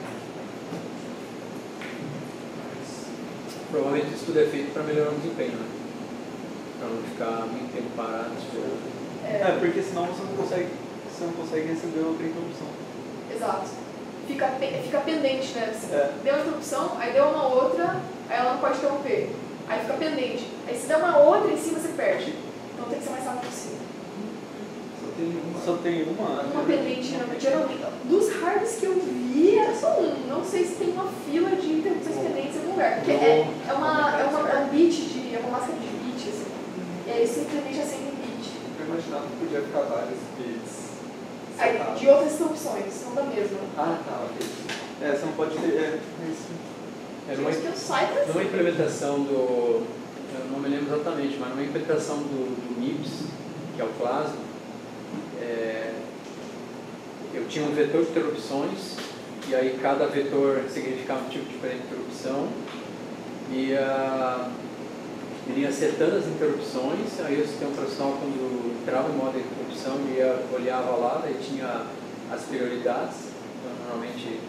Provavelmente isso tudo é feito para melhorar o desempenho, né? Para não ficar muito tempo parado. É, É, porque senão você não consegue, você não consegue receber outra interrupção. exato. Fica, fica pendente, né? Você É. deu uma interrupção, aí deu uma outra, aí ela não pode interromper. Aí fica pendente. Aí se der uma outra em cima, você perde. Então tem que ser mais rápido possível. Só tem uma. Só tem uma. Uma pendente, geralmente, geralmente. Dos hardwares que eu vi, era só um. Não sei se tem uma fila de interrupções pendentes em algum lugar. Porque é, é, uma, é, uma, é um bit, de, é uma máscara de bit, assim. E aí simplesmente acende um bit. Eu imaginava que podia ficar vários bits. Aí, separados. de outras interrupções, não da mesma. Ah, tá, ok. É, você não pode ter. É, isso. É numa, Acho que eu saiba numa implementação do, eu não me lembro exatamente, mas numa implementação do, do M I P S, que é o Plasma, é, eu tinha um vetor de interrupções, e aí cada vetor significava um tipo diferente de interrupção, e uh, iria setando as interrupções, aí o sistema operacional, quando entrava em modo de interrupção, ia, olhava lá, daí tinha as prioridades, então normalmente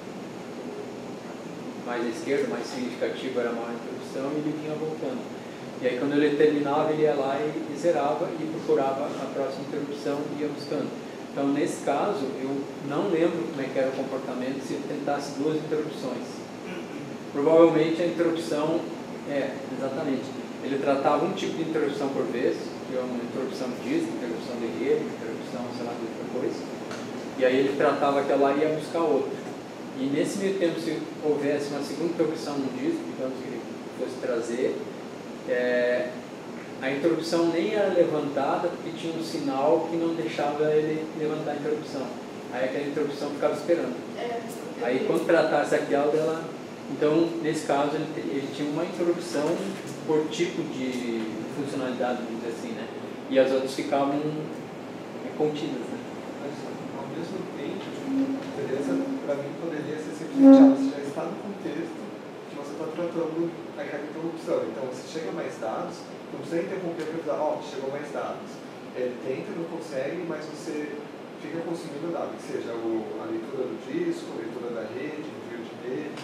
mais à esquerda, mais significativo era a maior interrupção, e ele vinha voltando. E aí quando ele terminava, ele ia lá e, e zerava e procurava a próxima interrupção e ia buscando. Então nesse caso, eu não lembro como é que era o comportamento se ele tentasse duas interrupções. Provavelmente a interrupção, é, exatamente, ele tratava um tipo de interrupção por vez, que é uma interrupção de disco, interrupção de rede, interrupção, sei lá, de outra coisa. E aí ele tratava aquela lá e ia buscar outra. E nesse meio tempo, se houvesse uma segunda interrupção no disco, digamos que ele fosse trazer, é, a interrupção nem era levantada porque tinha um sinal que não deixava ele levantar a interrupção. Aí aquela interrupção ficava esperando. É, Aí quando tratasse aquela, ela... Então, nesse caso, ele, ele tinha uma interrupção por tipo de funcionalidade, vamos dizer assim, né? E as outras ficavam contidas, né? Mas, ao mesmo tempo, a diferença para mim poderia ser simplesmente, ah, você já está no contexto que você está tratando aquela interrupção. Então, se chega mais dados, não precisa interromper para avisar, ó, chegou mais dados. Ele tenta, não consegue, mas você fica consumindo dados, que seja o, a leitura do disco, a leitura da rede, envio de rede.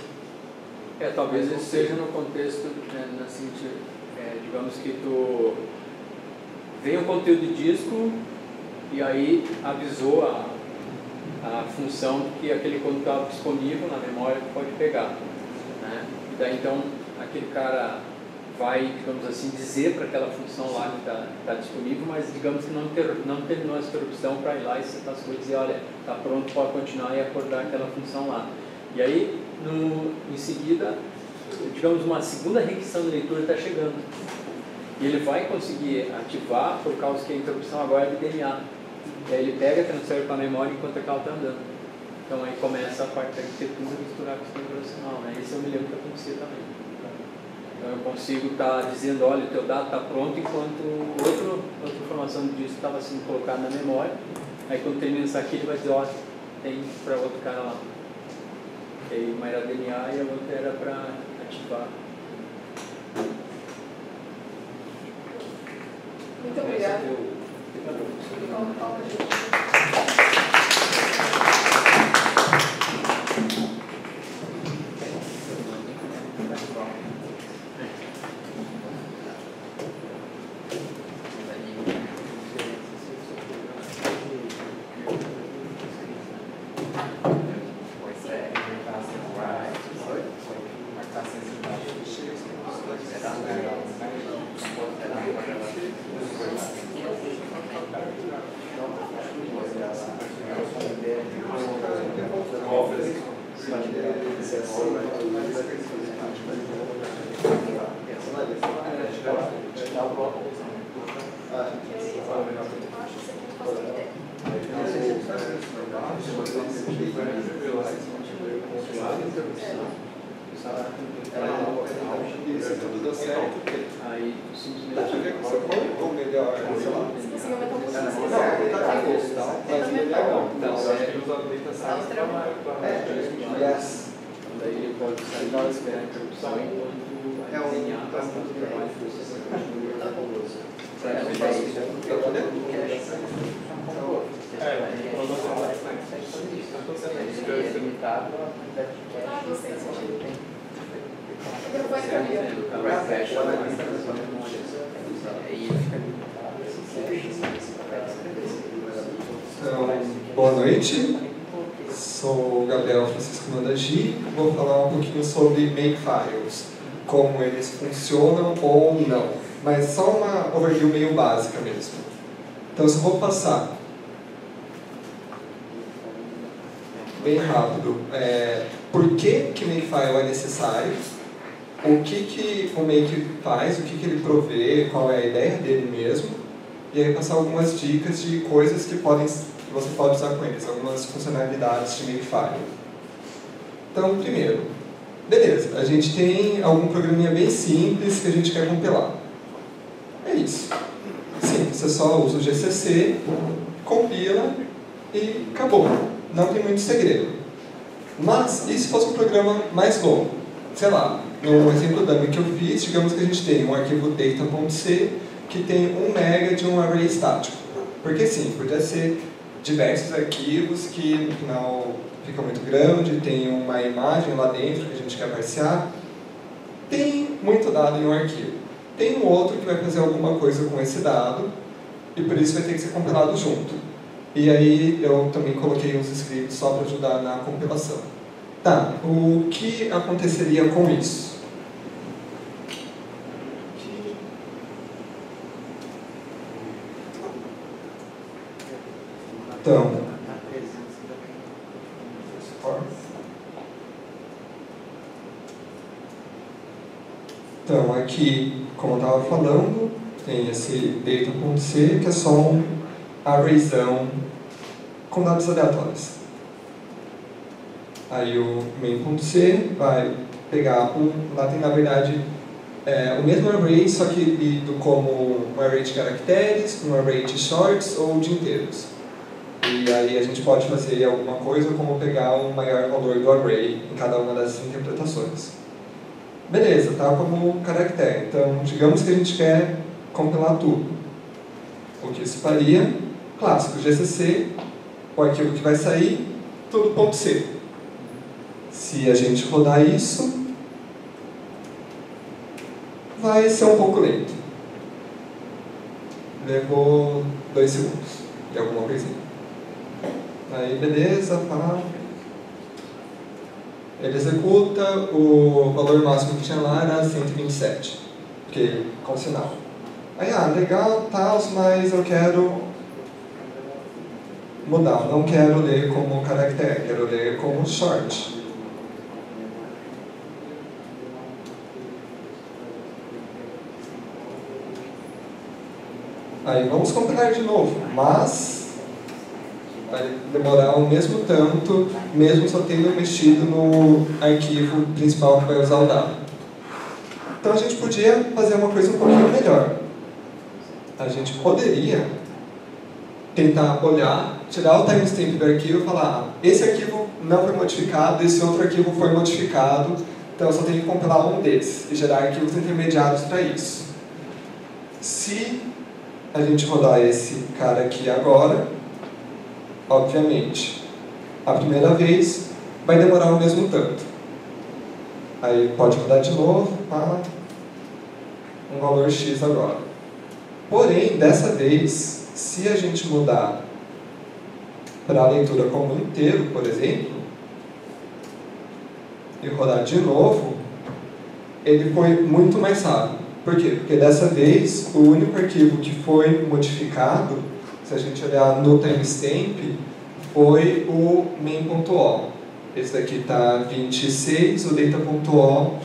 É, talvez isso seja no contexto, né, assim, é, digamos que tu vem um conteúdo de disco e aí avisou a, a função que aquele conteúdo estava disponível na memória que pode pegar, né? E daí então aquele cara vai, digamos assim, dizer para aquela função lá que está tá disponível, mas digamos que não, ter, não terminou a interrupção para ir lá e setar as coisas e dizer, olha, está pronto, pode continuar e acordar aquela função lá. E aí, no, em seguida, digamos, uma segunda requisição de leitura está chegando. E ele vai conseguir ativar por causa que a interrupção agora é de D M A. E aí ele pega, transfere para a memória enquanto aquela está andando. Então aí começa a parte da arquitetura misturar com o sistema operacional, né? Isso eu me lembro que acontecia também. Então eu consigo estar tá dizendo, olha, o teu dado está pronto, enquanto outro, outra informação disso estava sendo colocada na memória. Aí quando termina isso aqui, ele vai dizer, olha, tem para outro cara lá. E aí uma era D M A e a outra era para ativar. muito obrigada. Calma, calma, gente. Não. simplesmente... Dá pra ver que você colocou melhor, sei lá. Você conseguiu aumentar um pouquinho. Não, tá aqui, tá? Mas melhor. Então, eu acho que ele usa a habilitação para yes. Daí ele pode sair e esperar a interrupção enquanto É um desenhar tá o trabalho de vocês. Tá podendo? É, Ah, gostei desse sentido. Eu vou entrar ali. Então, boa noite. Sou o Gabriel Francisco Mandagi. Vou falar um pouquinho sobre Makefiles, como eles funcionam ou não. Mas só uma overview meio básica mesmo. Então, eu só vou passar bem rápido. É, por que que Makefile é necessário? O que que o Make faz? O que que ele provê? Qual é a ideia dele mesmo? E aí passar algumas dicas de coisas que, podem, que você pode usar com eles, algumas funcionalidades de Makefile. Então, primeiro, beleza, a gente tem algum programinha bem simples que a gente quer compilar. É isso. Sim, você só usa o G C C, compila e acabou. Não tem muito segredo. Mas, e se fosse um programa mais longo? Sei lá, no exemplo dummy que eu fiz, digamos que a gente tem um arquivo data.c que tem um mega de um array estático. Porque sim, podia ser diversos arquivos que no final fica muito grande, tem uma imagem lá dentro que a gente quer parsear. Tem muito dado em um arquivo. Tem um outro que vai fazer alguma coisa com esse dado e por isso vai ter que ser compilado junto. E aí eu também coloquei uns scripts só para ajudar na compilação. Tá, o que aconteceria com isso? Então, então aqui, como eu estava falando, tem esse data.c que é só um arrayzão com dados aleatórios. Aí o main.c vai pegar um, lá tem na verdade é, o mesmo array, só que lido como um array de caracteres, um array de shorts ou de inteiros. E aí a gente pode fazer alguma coisa como pegar um maior valor do array em cada uma das interpretações. Beleza, tá como caractere. Então, digamos que a gente quer compilar tudo. O que isso faria? Clássico, G C C, o arquivo que vai sair, tudo.c. Se a gente rodar isso, vai ser um pouco lento. Levou dois segundos e alguma coisinha. Aí, beleza, pá. Ele executa, o valor máximo que tinha lá era cento e vinte e sete, porque com sinal. Aí, ah, legal, tal, mas eu quero mudar, não quero ler como caractere, quero ler como short. Aí vamos compilar de novo, mas vai demorar o mesmo tanto, mesmo só tendo mexido no arquivo principal que vai usar o dado. Então a gente podia fazer uma coisa um pouquinho melhor. A gente poderia tentar olhar, tirar o timestamp do arquivo e falar, ah, esse arquivo não foi modificado, esse outro arquivo foi modificado, então eu só tenho que compilar um desses e gerar arquivos intermediários para isso. Se a gente rodar esse cara aqui agora, obviamente, a primeira vez vai demorar o mesmo tanto. Aí pode rodar de novo para um valor X agora. Porém, dessa vez, se a gente mudar para a leitura como inteiro, por exemplo, e rodar de novo, ele foi muito mais rápido. Por quê? Porque dessa vez, o único arquivo que foi modificado, se a gente olhar no timestamp, foi o main.o. Esse daqui está vinte e seis, o data.o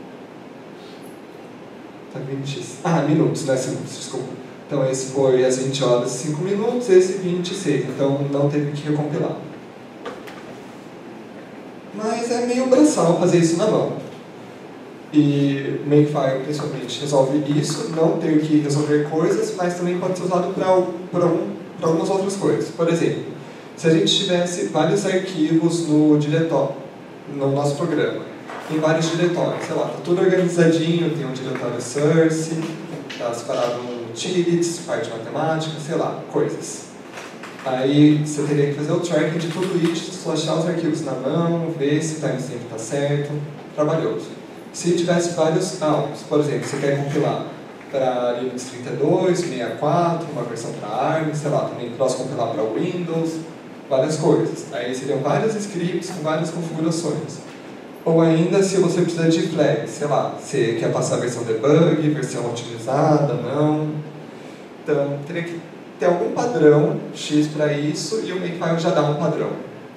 está vinte... Ah, minutos, não é segundos, desculpa. Então esse foi às vinte horas e cinco minutos, esse vinte e seis, então não teve que recompilar. Mas é meio braçal fazer isso na mão. E o Makefile, principalmente, resolve isso, não ter que resolver coisas, mas também pode ser usado para algum, algumas outras coisas. Por exemplo, se a gente tivesse vários arquivos no diretório, no nosso programa, em vários diretórios, sei lá, está tudo organizadinho, tem um diretório source, está separado um utilities, parte matemática, sei lá, coisas. Aí você teria que fazer o tracking de tudo isso, achar os arquivos na mão, ver se o timestamp está certo, trabalhoso. Se tivesse vários álbuns, por exemplo, você quer compilar para Linux trinta e dois, sessenta e quatro, uma versão para ARM, sei lá, também posso compilar para Windows, várias coisas. Aí seriam vários scripts com várias configurações. Ou ainda, se você precisa de flags, sei lá, você quer passar a versão debug, versão otimizada, não. Então, teria que ter algum padrão X para isso e o Makefile já dá um padrão.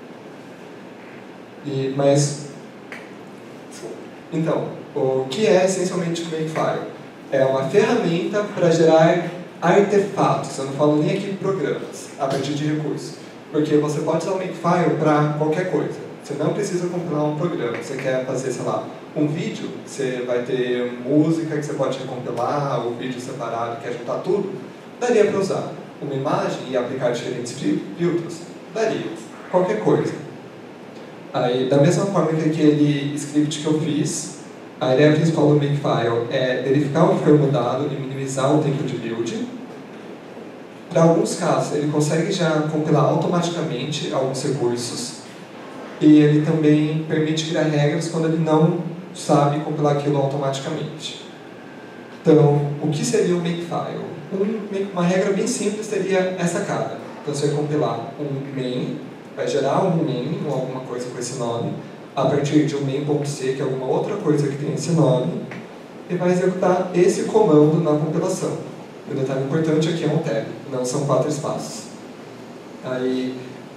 E, mas, então, o que é essencialmente o Makefile? É uma ferramenta para gerar artefatos, eu não falo nem aqui programas, a partir de recursos. Porque você pode usar o Makefile para qualquer coisa. Você não precisa compilar um programa. Você quer fazer, sei lá, um vídeo, você vai ter música que você pode recompilar, o vídeo separado, quer juntar tudo, daria para usar. Uma imagem e aplicar diferentes filtros, daria. Qualquer coisa. Aí, da mesma forma que aquele script que eu fiz, a ideia principal do Makefile é verificar o que foi mudado e minimizar o tempo de build. Para alguns casos, ele consegue já compilar automaticamente alguns recursos. E ele também permite criar regras quando ele não sabe compilar aquilo automaticamente. Então, o que seria o Makefile? Um, uma regra bem simples seria essa cara. Então, você vai compilar um main, vai gerar um main, ou alguma coisa com esse nome, a partir de um main.c, que é alguma outra coisa que tem esse nome, e vai executar esse comando na compilação. O detalhe importante aqui é um tab, não são quatro espaços. Aí,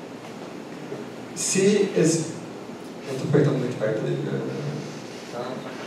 se esse... Eu estou apertando muito perto dele. Tá?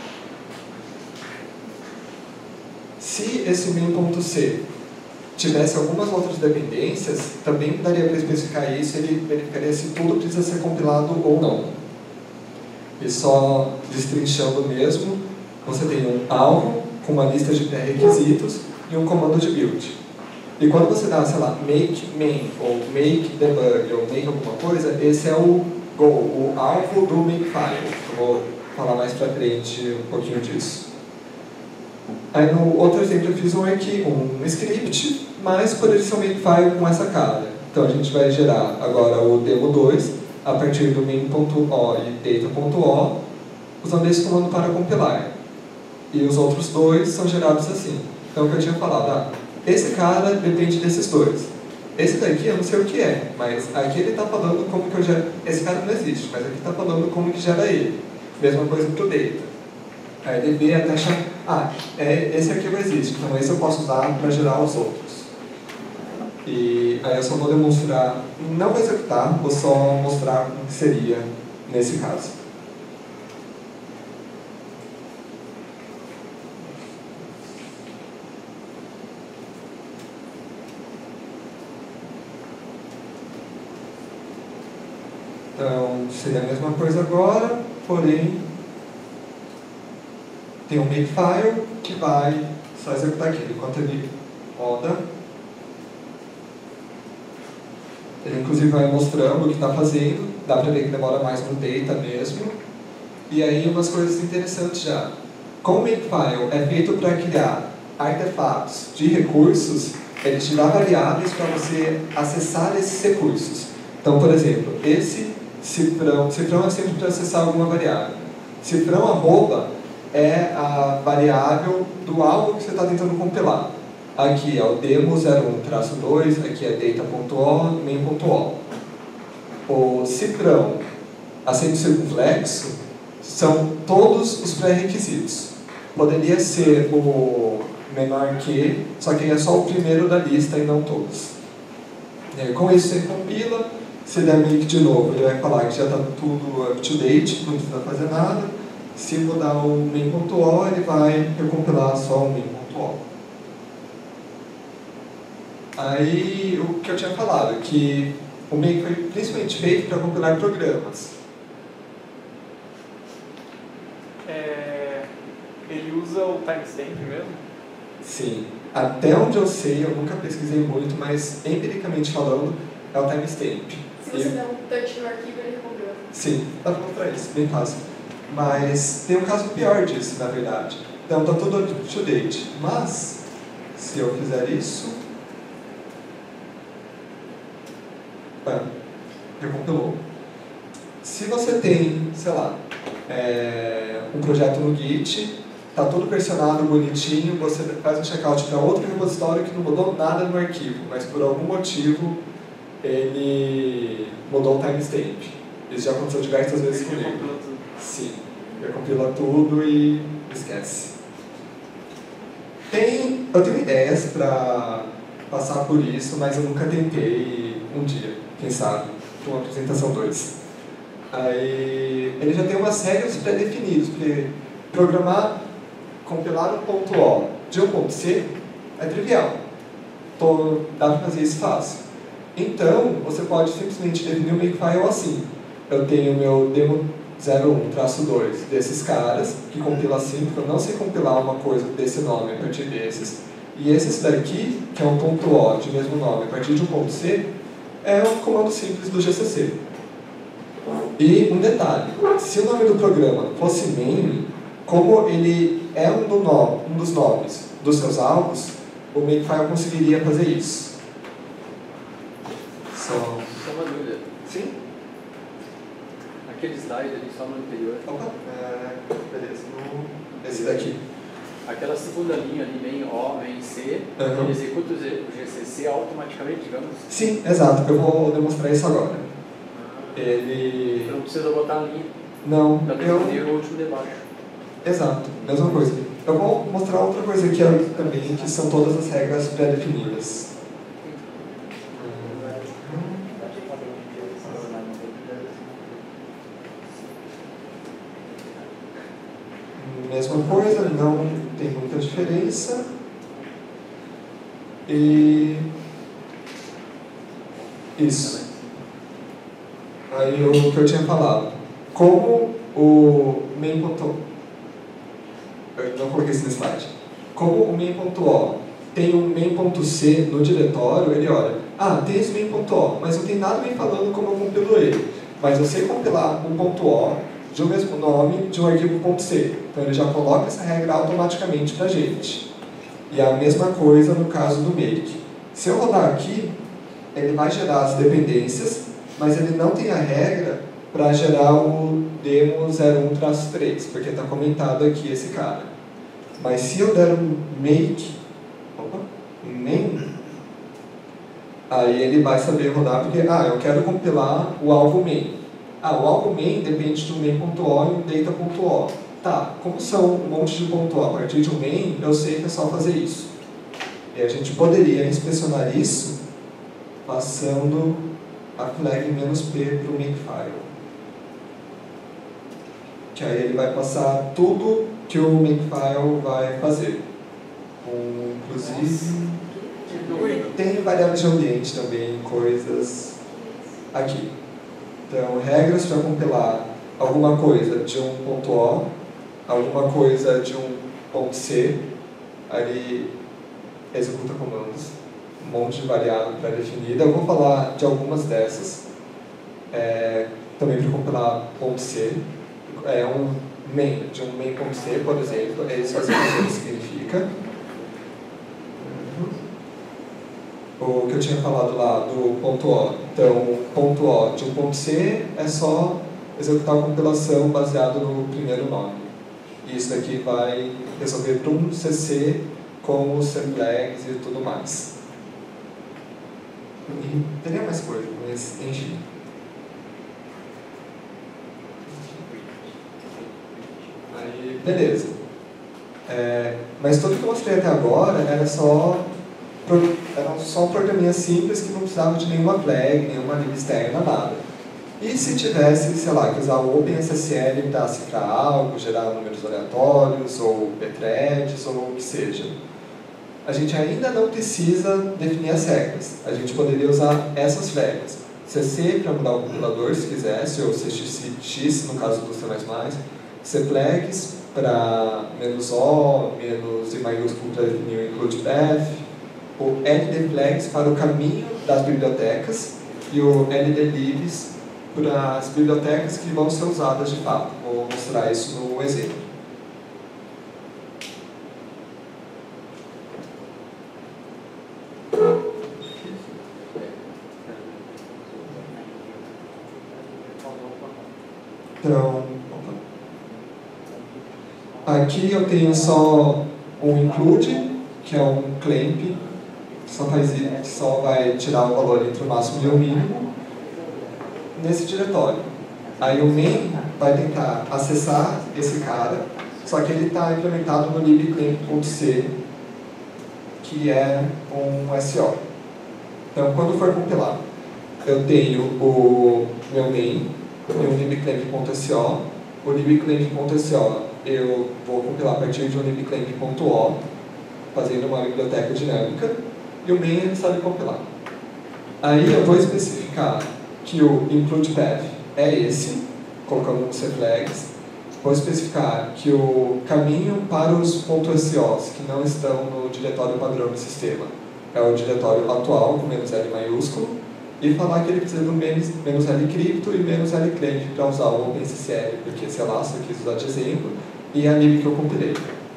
Se esse main.c tivesse algumas outras dependências, também daria para especificar isso, ele verificaria se tudo precisa ser compilado ou não. E só destrinchando mesmo, você tem um alvo com uma lista de pré-requisitos e um comando de build. E quando você dá, sei lá, make main, ou make debug, ou make alguma coisa, esse é o goal, o alvo do Makefile. Eu vou falar mais pra frente um pouquinho disso. Aí no outro exemplo eu fiz um arquivo, um script, mas poderia ser um Makefile com essa cara. Então a gente vai gerar agora o demo dois, a partir do main.o e data.o, usando esse comando para compilar. E os outros dois são gerados assim. Então o que eu tinha falado, ah, esse cara depende desses dois. Esse daqui eu não sei o que é, mas aqui ele está falando como que eu gero... Esse cara não existe, mas aqui está falando como que gera ele. Mesma coisa para o data. Aí ele vê até achar, ah, é, esse arquivo existe, então esse eu posso usar para gerar os outros. E aí eu só vou demonstrar, não vou executar, vou só mostrar o que seria nesse caso. Então, seria a mesma coisa agora, porém, tem um Makefile que vai só executar aquilo. Enquanto ele roda, ele inclusive vai mostrando o que está fazendo, dá para ver que demora mais no data mesmo. E aí umas coisas interessantes já. Como o Makefile é feito para criar artefatos de recursos, ele te dá variáveis para você acessar esses recursos. Então, por exemplo, esse cifrão, cifrão é sempre para acessar alguma variável. Cifrão arroba é a variável do algo que você está tentando compilar. Aqui é o demo zero um traço dois, aqui é data.o, main.o. O cifrão acento circunflexo são todos os pré-requisitos. Poderia ser o menor que, só que é só o primeiro da lista e não todos. E aí, com isso você compila. Se der make de novo, ele vai falar que já está tudo up to date, não precisa fazer nada. Se mudar o main.o, ele vai recompilar só o main.o. Aí, o que eu tinha falado, que o make foi principalmente feito para compilar programas. É, ele usa o timestamp mesmo? Sim. Até onde eu sei, eu nunca pesquisei muito, mas empiricamente falando, é o timestamp. Se você der um touch no arquivo, ele recompila. Sim, dá pra mostrar isso, bem fácil. Mas tem um caso pior disso, na verdade. Então tá tudo up to date. Mas, se eu fizer isso... Ah, recompilou. Se você tem, sei lá, é, um projeto no Git, tá tudo versionado, bonitinho, você faz um checkout para outro repositório que não mudou nada no arquivo, mas por algum motivo ele mudou o timestamp. Isso já aconteceu diversas vezes Ele comigo. recompila tudo. Sim, recompila tudo e esquece. Tem, eu tenho ideias para passar por isso, mas eu nunca tentei um dia, quem sabe, para uma apresentação dois. Aí, ele já tem umas regras pré-definidas, porque programar, compilar um ponto O de um ponto C é trivial. Então, dá para fazer isso fácil. Então, você pode simplesmente definir o makefile assim. Eu tenho meu demo zero um traço dois desses caras, que compila assim, porque eu não sei compilar uma coisa desse nome a partir desses. E esse daqui, que é um ponto O de mesmo nome a partir de um ponto C, é um comando simples do G C C. E um detalhe, se o nome do programa fosse main, como ele é um, do no, um dos nomes dos seus alvos, o makefile conseguiria fazer isso. Só... Só uma dúvida. Sim? Aquele slide ali só no anterior. Opa, é, beleza. No, esse daqui. Aquela segunda linha ali, main O, main C, Uhum. ele executa o G C C automaticamente, digamos? Sim, exato. Eu vou demonstrar isso agora. Ele... Você não precisa botar a linha, Não, já eu... definir o último de baixo. Exato, mesma coisa. Eu vou mostrar outra coisa aqui também, que são todas as regras pré-definidas. Mesma coisa, não tem muita diferença. E... Isso. Aí o que eu tinha falado. Como o main.o... Eu não coloquei isso no slide. Como o main.o tem um main.c no diretório, ele olha, ah, tem esse main.o, mas não tem nada me falando como eu compilo ele. Mas eu sei compilar um .o de um mesmo nome de um arquivo .c. Então ele já coloca essa regra automaticamente para a gente. E a mesma coisa no caso do make. Se eu rodar aqui, ele vai gerar as dependências, mas ele não tem a regra para gerar o demo zero um traço três, porque está comentado aqui esse cara. Mas se eu der um make, opa, main, aí ele vai saber rodar, porque, ah, eu quero compilar o alvo main. Ah, o alvo main depende de um main.o e um data.o. Tá, como são um monte de ponto .o a partir de um main, eu sei que é só fazer isso. E a gente poderia inspecionar isso passando a flag "-p" para o makefile. Que aí ele vai passar tudo que o makefile vai fazer. Um, inclusive, tem variáveis de ambiente também, coisas aqui. Então, regras para compilar alguma coisa de um ponto .o, alguma coisa de um ponto .c, aí ele executa comandos, um monte de variável pré-definida. Eu vou falar de algumas dessas, é, também para compilar ponto .c. É um main, de um main.c, por exemplo, é isso que isso significa. O que eu tinha falado lá do ponto .o. Então, ponto .o de um ponto .c é só executar a compilação baseado no primeiro nome. E isso daqui vai resolver para um C C com os flags e tudo mais. E teria mais coisa, mas enfim. Aí, beleza. É, mas tudo que eu mostrei até agora era só, era só um programinha simples que não precisava de nenhuma flag, nenhuma lib externa, nada. E se tivesse, sei lá, que usar o OpenSSL para cifrar algo, gerar números aleatórios, ou pthreads, ou o que seja, a gente ainda não precisa definir as regras. A gente poderia usar essas regras. C C para mudar o compilador, se quisesse, ou C X X, no caso do C mais mais, cflags para menos O, menos I maiúsculo para definir o include path, o ldflags para o caminho das bibliotecas e o ldlibs para as bibliotecas que vão ser usadas de fato. Vou mostrar isso no exemplo. Então, aqui eu tenho só um include, que é um clamp, que só, faz, que só vai tirar o valor entre o máximo e o mínimo, nesse diretório. Aí o main vai tentar acessar esse cara, só que ele está implementado no libclamp.c, que é um S O. Então, quando for compilar, eu tenho o meu main, e um libclamp.so. O libclamp.so eu vou compilar a partir de um libclamp.o, fazendo uma biblioteca dinâmica, e o main ele sabe compilar. Aí eu vou especificar que o include path é esse, colocando no cflags. Vou especificar que o caminho para os .sos que não estão no diretório padrão do sistema é o diretório atual, com menos L maiúsculo, e falar que ele precisa do menos, menos L cripto e menos L clamp para usar o OpenSSL, porque sei lá, só quis usar de exemplo, e a lib que eu compilei.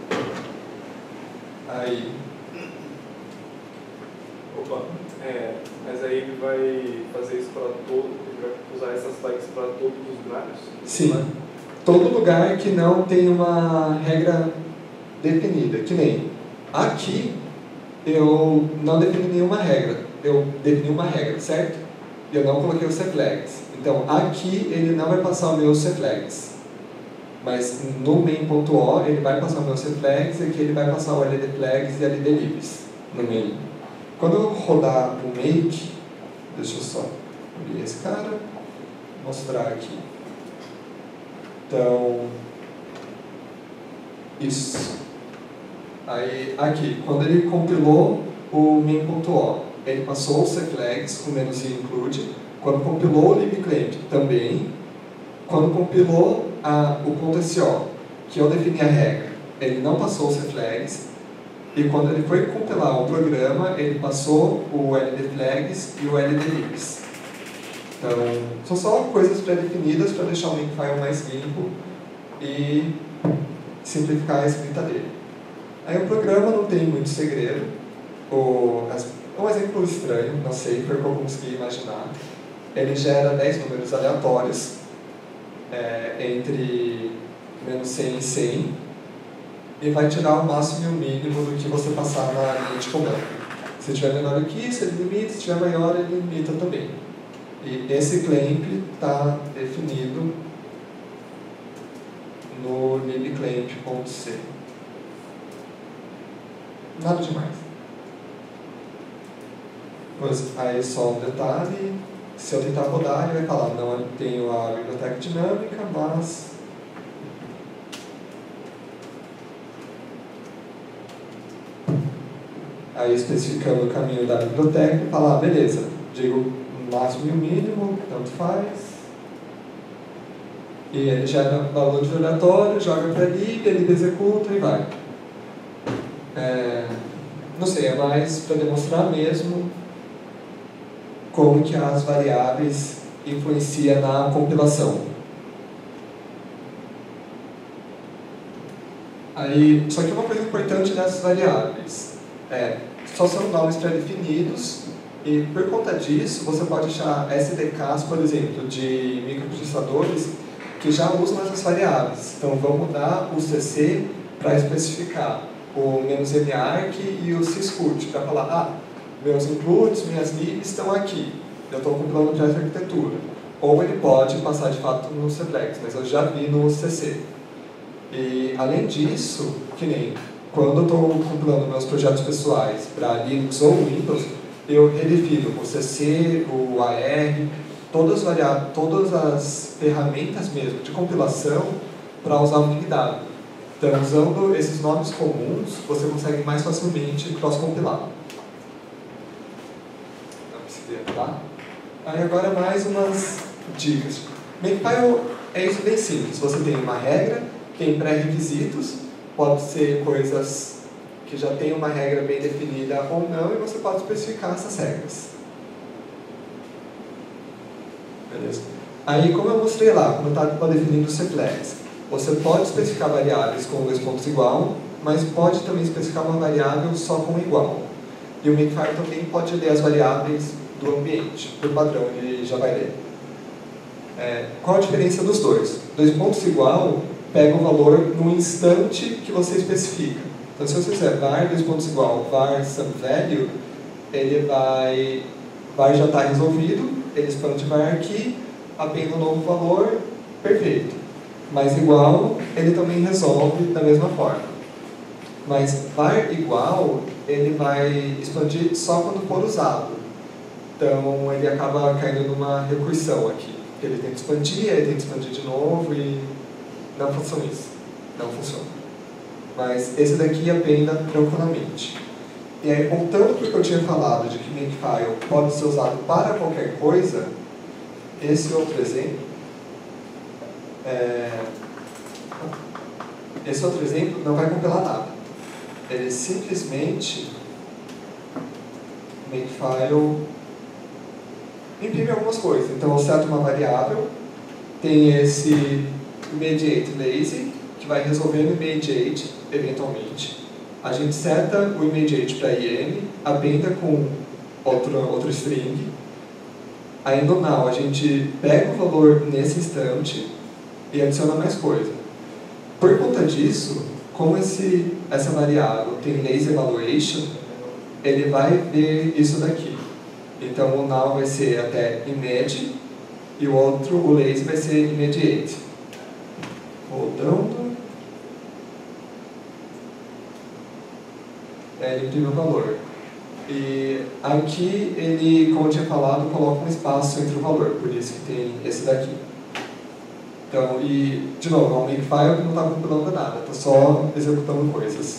Aí. Opa, é, mas aí ele vai fazer isso para todo, ele vai usar essas tags para todos os lugares? Sim. Todo lugar que não tem uma regra definida, que nem aqui eu não defini nenhuma regra. Eu defini uma regra, certo? E eu não coloquei o cflags. Então, aqui ele não vai passar o meu cflags. Mas no main.o ele vai passar o meu cflags e aqui ele vai passar o ldflags e ldlibs no main. Quando eu rodar o make, deixa eu só abrir esse cara, mostrar aqui. Então, isso. Aí, aqui, quando ele compilou o main.o, ele passou o cflags com menos i include. Quando compilou o libclamp, também. Quando compilou a, o .so, que eu defini a regra, ele não passou o cflags. E quando ele foi compilar o programa, ele passou o ldflags e o ldlibs. Então, são só coisas pré-definidas para deixar o Makefile mais limpo e simplificar a escrita dele. Aí o programa não tem muito segredo. O, as, é um exemplo estranho, não sei, foi o que eu consegui imaginar. Ele gera dez números aleatórios é, entre menos cem e cem e vai tirar o máximo e o mínimo do que você passar na linha de comando. Se tiver menor que isso, ele limita, se tiver maior, ele limita também. E esse clamp está definido no libclamp.c. Nada demais. Pois, aí só um detalhe, se eu tentar rodar, ele vai falar, não eu tenho a biblioteca dinâmica, mas... Aí especificando o caminho da biblioteca, falar, ah, beleza, digo o máximo e o mínimo, tanto faz. E ele gera valor de aleatório, joga para lib, ele executa e vai. É, não sei, é mais para demonstrar mesmo como que as variáveis influenciam na compilação. Aí, só que uma coisa importante dessas variáveis é, só são nomes pré-definidos e por conta disso você pode achar S D Ks, por exemplo, de microprocessadores que já usam essas variáveis. Então vão mudar o C C para especificar o "-mark" e o sysctl para falar, ah, meus includes, minhas libs estão aqui, eu estou compilando para essa arquitetura. Ou ele pode passar de fato no cflags, mas eu já vi no C C. E além disso, que nem quando eu estou compilando meus projetos pessoais para Linux ou Windows, eu redefino o C C, o A R, todas, variáveis, todas as ferramentas mesmo de compilação para usar o Minidav. Então, usando esses nomes comuns, você consegue mais facilmente cross-compilar. Tá? Aí agora mais umas dicas. Makefile é isso bem simples. Você tem uma regra tem pré-requisitos, pode ser coisas que já tem uma regra bem definida ou não, e você pode especificar essas regras. Beleza? Aí, como eu mostrei lá, como eu estava definindo o C-flags, você pode especificar variáveis com dois pontos igual, mas pode também especificar uma variável só com igual. E o Makefile também pode ler as variáveis do ambiente, por padrão, ele já vai ler. É, qual a diferença dos dois? Dois pontos igual pega o valor no instante que você especifica. Então, se você fizer var dois pontos igual var SumValue, ele vai, var já está resolvido, ele expande var aqui, appenda um novo valor, perfeito. Mas igual, ele também resolve da mesma forma. Mas var igual, ele vai expandir só quando for usado. Então, ele acaba caindo numa recursão aqui. Ele tem que expandir, aí tem que expandir de novo e não funciona isso. Não funciona. Mas esse daqui appenda tranquilamente. E aí, voltando para o que eu tinha falado de que Makefile pode ser usado para qualquer coisa, esse outro exemplo, é... esse outro exemplo não vai compilar nada. Ele simplesmente Makefile imprime algumas coisas. Então, eu seto uma variável, tem esse immediate lazy, que vai resolver no immediate eventualmente. A gente seta o immediate para im, appenda com outro, outro string. Aí no now a gente pega o valor nesse instante e adiciona mais coisa. Por conta disso, como esse, essa variável tem lazy evaluation, ele vai ver isso daqui. Então o now vai ser até imed e o outro, o lazy, vai ser immediate. Voltando. É, ele imprime o valor. E aqui ele, como eu tinha falado, coloca um espaço entre o valor, por isso que tem esse daqui. Então, e, de novo, é um Makefile que não está compilando nada, está só executando coisas.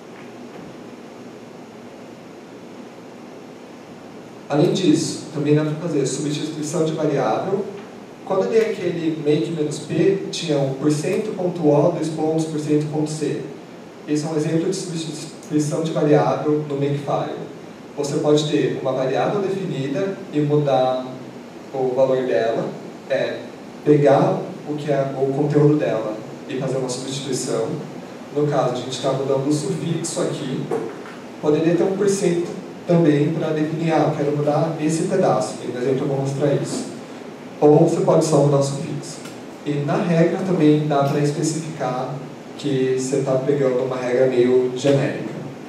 Além disso, também dá para fazer substituição de variável. Quando eu dei aquele make-p, tinha um %.o, dois pontos, %.c. Esse é um exemplo de substituição de variável no Makefile. Você pode ter uma variável definida e mudar o valor dela, é, pegar o que é o conteúdo dela e fazer uma substituição. No caso, a gente está mudando o sufixo aqui. Poderia ter um porcento também para definir, ah, eu quero mudar esse pedaço. E no exemplo eu vou mostrar isso. Ou você pode só mudar o sufixo. E na regra também dá para especificar que você está pegando uma regra meio genérica.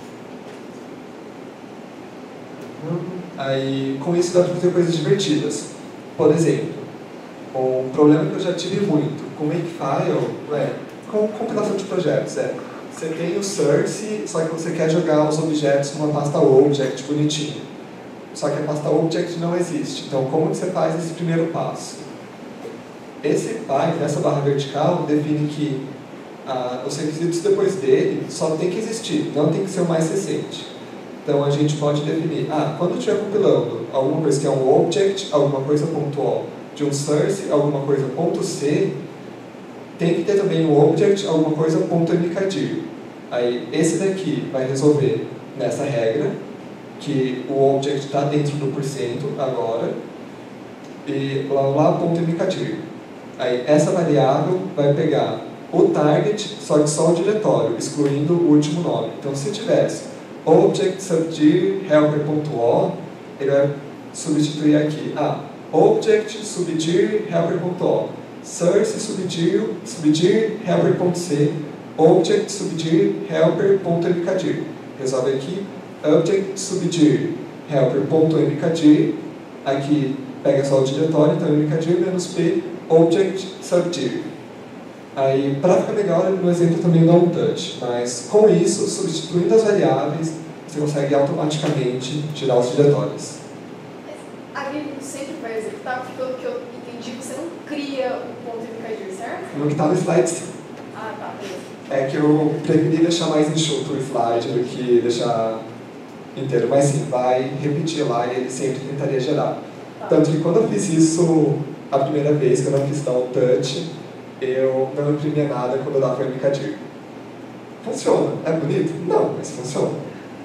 Aí, com isso dá para fazer coisas divertidas. Por exemplo, um problema que eu já tive muito com Makefile, é, com compilação de projetos, é você tem o source, só que você quer jogar os objetos numa pasta object bonitinha. Só que a pasta object não existe. Então, como que você faz esse primeiro passo? Esse pipe, essa barra vertical, define que ah, os requisitos depois dele só tem que existir, não tem que ser o mais recente. Então, a gente pode definir, ah, quando eu estiver compilando alguma coisa que é um object, alguma coisa pontual, de um source, alguma coisa ponto C, tem que ter também um object, alguma coisa ponto mkdir. Aí, esse daqui vai resolver nessa regra, que o object está dentro do porcento agora, e lá, lá ponto mkdir. Aí, essa variável vai pegar o target, só que só o diretório, excluindo o último nome. Então, se tivesse object subdir helper.o, ele vai substituir aqui, ah, object subdir helper.o, source subdir, subdir helper.c, object subdir helper.mkdir. Resolve aqui, object subdir helper.mkdir, aqui pega só o diretório, então mkdir menos p, object subdir. Aí, para ficar melhor, no exemplo também dá um touch, mas com isso, substituindo as variáveis, você consegue automaticamente tirar os diretórios. A Green sempre vai executar, porque pelo que eu entendi, você não cria o ponto mkdir, certo? No que está no slide, sim. Ah, tá, beleza. É que eu preferi deixar mais enxuto o slide do que deixar inteiro, mas sim, vai repetir lá e ele sempre tentaria gerar. Tá. Tanto que quando eu fiz isso a primeira vez, que eu não quis dar o touch, eu não imprimia nada quando eu dava para mkdir. Funciona. É bonito? Não, mas funciona.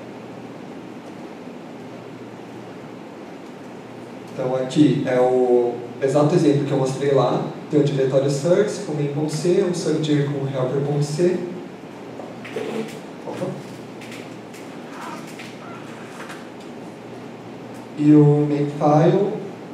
Então aqui é o exato exemplo que eu mostrei lá. Tem o diretório source com main.c, um subdir com helper.c. Opa. E o makefile,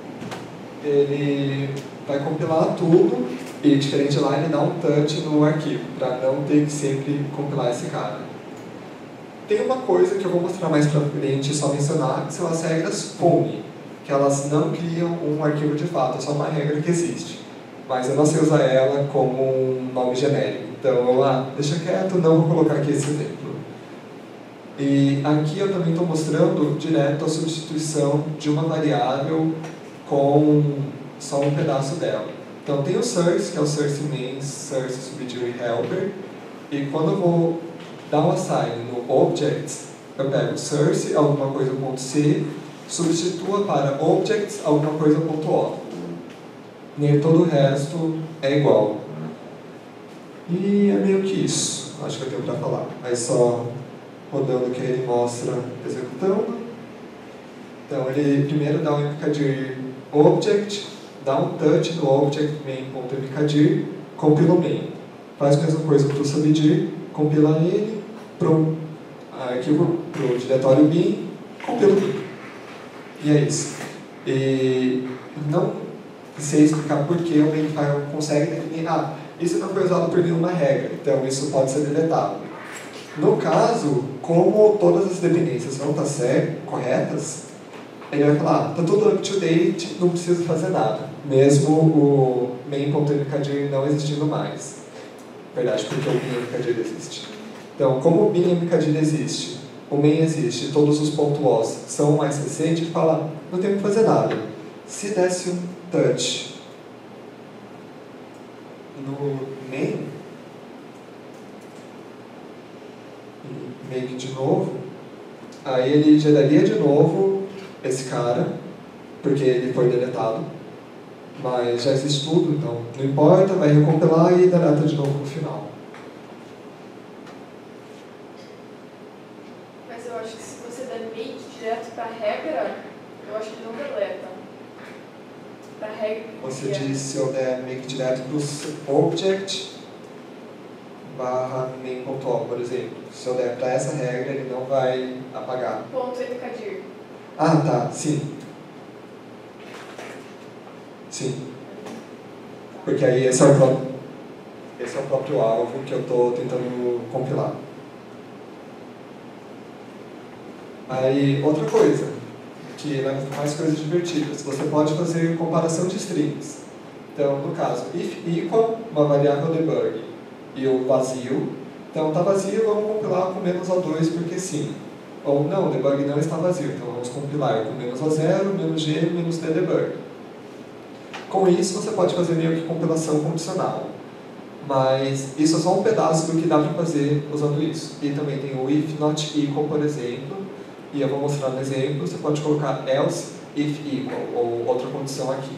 ele vai compilar tudo e, diferente lá, ele dá um touch no arquivo, para não ter que sempre compilar esse cara. Tem uma coisa que eu vou mostrar mais para frente e só mencionar, que são as regras P O M, que elas não criam um arquivo de fato, é só uma regra que existe. Mas eu não sei usar ela como um nome genérico. Então, eu, ah, deixa quieto, não vou colocar aqui esse exemplo. E aqui eu também estou mostrando direto a substituição de uma variável com só um pedaço dela. Então tem o source, que é o source main, source subdir e helper. E quando eu vou dar um assign no objects, eu pego source, alguma coisa ponto .c, substitua para objects, alguma coisa ponto .o. E todo o resto é igual. E é meio que isso. Acho que eu tenho para falar. Aí só rodando que ele mostra executando. Então ele primeiro dá um mkdir object, dá um touch no object main.mkdir, compila o main. Faz a mesma coisa para o subdir, compila ele para o arquivo, para o diretório bin, compila o bin. E é isso. E não sei explicar por que o makefile consegue definir, ah, isso não foi usado por nenhuma regra, então isso pode ser deletado. No caso, como todas as dependências vão estar certas, corretas, ele vai falar, está tudo up to date, não preciso fazer nada, mesmo o main.mkdir não existindo mais. Verdade, porque o bin.mkdir existe. Então, como o bin.mkdir existe, o main existe, todos os .os são mais recentes, ele fala, não tem que fazer nada. Se desse um touch no main, e make de novo, aí ele geraria de novo esse cara, porque ele foi deletado, mas já existe tudo, então não importa, vai recompilar e deleta de novo no final. Mas eu acho que se você der make direto para a regra, eu acho que ele não deleta. Para a regra. Você diz se eu der make direto para o object barra main.o, por exemplo. Se eu der para essa regra, ele não vai apagar. Ponto mkdir. Ah, tá, sim. Sim. Porque aí esse é o próprio, esse é o próprio alvo que eu estou tentando compilar. Aí, outra coisa, que leva para mais coisas divertidas, você pode fazer comparação de strings. Então, no caso, if equal, uma variável debug, e o vazio, então está vazio, vamos compilar com menos A dois porque sim. Ou não, o debug não está vazio, então vamos compilar com menos A zero, menos G, menos D debug. Com isso, você pode fazer meio que compilação condicional. Mas isso é só um pedaço do que dá para fazer usando isso. E também tem o if not equal, por exemplo, e eu vou mostrar no exemplo, você pode colocar else if equal, ou outra condição aqui.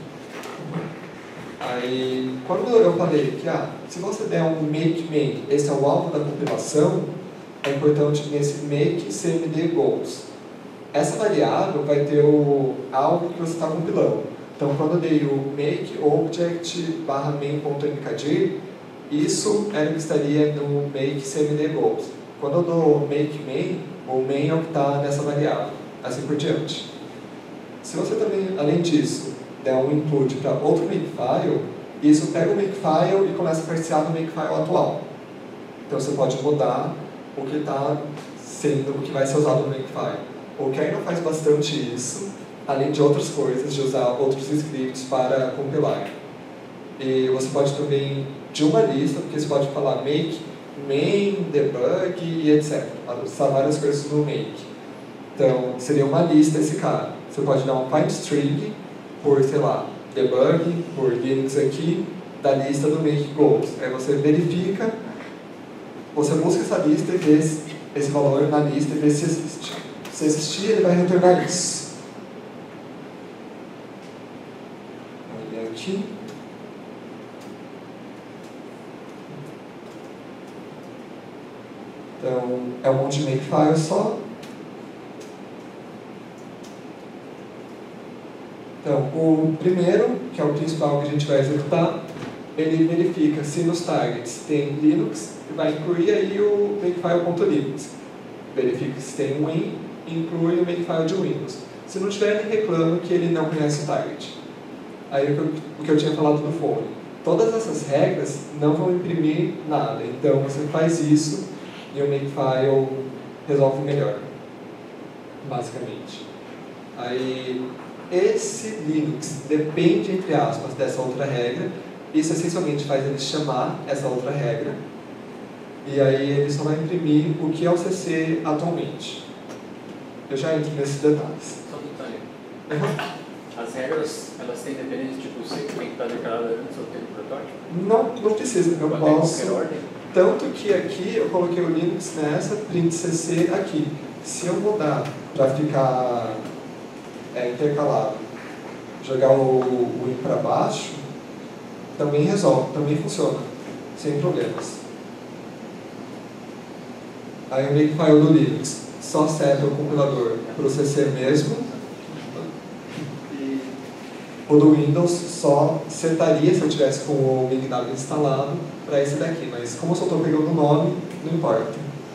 Aí, quando eu falei que ah, se você der um make main, esse é o alvo da compilação, é importante nesse make cmd goals. Essa variável vai ter o alvo que você está compilando. Então, quando eu dei o make object barra main.mkdir, isso era o que estaria no make cmd goals. Quando eu dou make main, o main é o que está nessa variável, assim por diante. Se você também, além disso, der um input para outro makefile, isso pega o makefile e começa a parsear no makefile atual. Então você pode mudar o que está sendo, o que vai ser usado no makefile. O Kernel faz bastante isso, além de outras coisas, de usar outros scripts para compilar. E você pode também, de uma lista, porque você pode falar make, main, debug e etcétera. Usar várias coisas no make. Então, seria uma lista esse cara. Você pode dar um find string por, sei lá, debug, por Linux aqui, da lista do make goals. Aí você verifica, você busca essa lista e vê esse valor na lista e vê se existe. Se existir, ele vai retornar isso. Olha aqui. é um monte de makefile só. Então, o primeiro, que é o principal que a gente vai executar, ele verifica se nos targets tem Linux e vai incluir aí o makefile.linux. Verifica se tem um Win e inclui o makefile de Windows. Se não tiver, ele reclama que ele não conhece o target. Aí o que eu, o que eu tinha falado no fone. Todas essas regras não vão imprimir nada. Então você faz isso e o makefile resolve melhor. Basicamente. Aí esse Linux depende, entre aspas, dessa outra regra. Isso essencialmente faz ele chamar essa outra regra. E aí ele só vai imprimir o que é o C C atualmente. Eu já entro nesses detalhes. Só um detalhe. Uhum. As regras, elas têm dependência, tipo, você tem que estar declarado antes ou ter o protótipo? Não, não precisa. Eu Pode posso. ter qualquer ordem? Tanto que aqui eu coloquei o Linux nessa, print C C aqui. Se eu mudar para ficar é, intercalado, jogar o, o Win para baixo, também resolve, também funciona, sem problemas. Aí o makefile do Linux só seta o compilador para o C C mesmo. E o do Windows só setaria se eu tivesse com o WinW instalado para esse daqui, mas como eu só estou pegando o nome, não importa.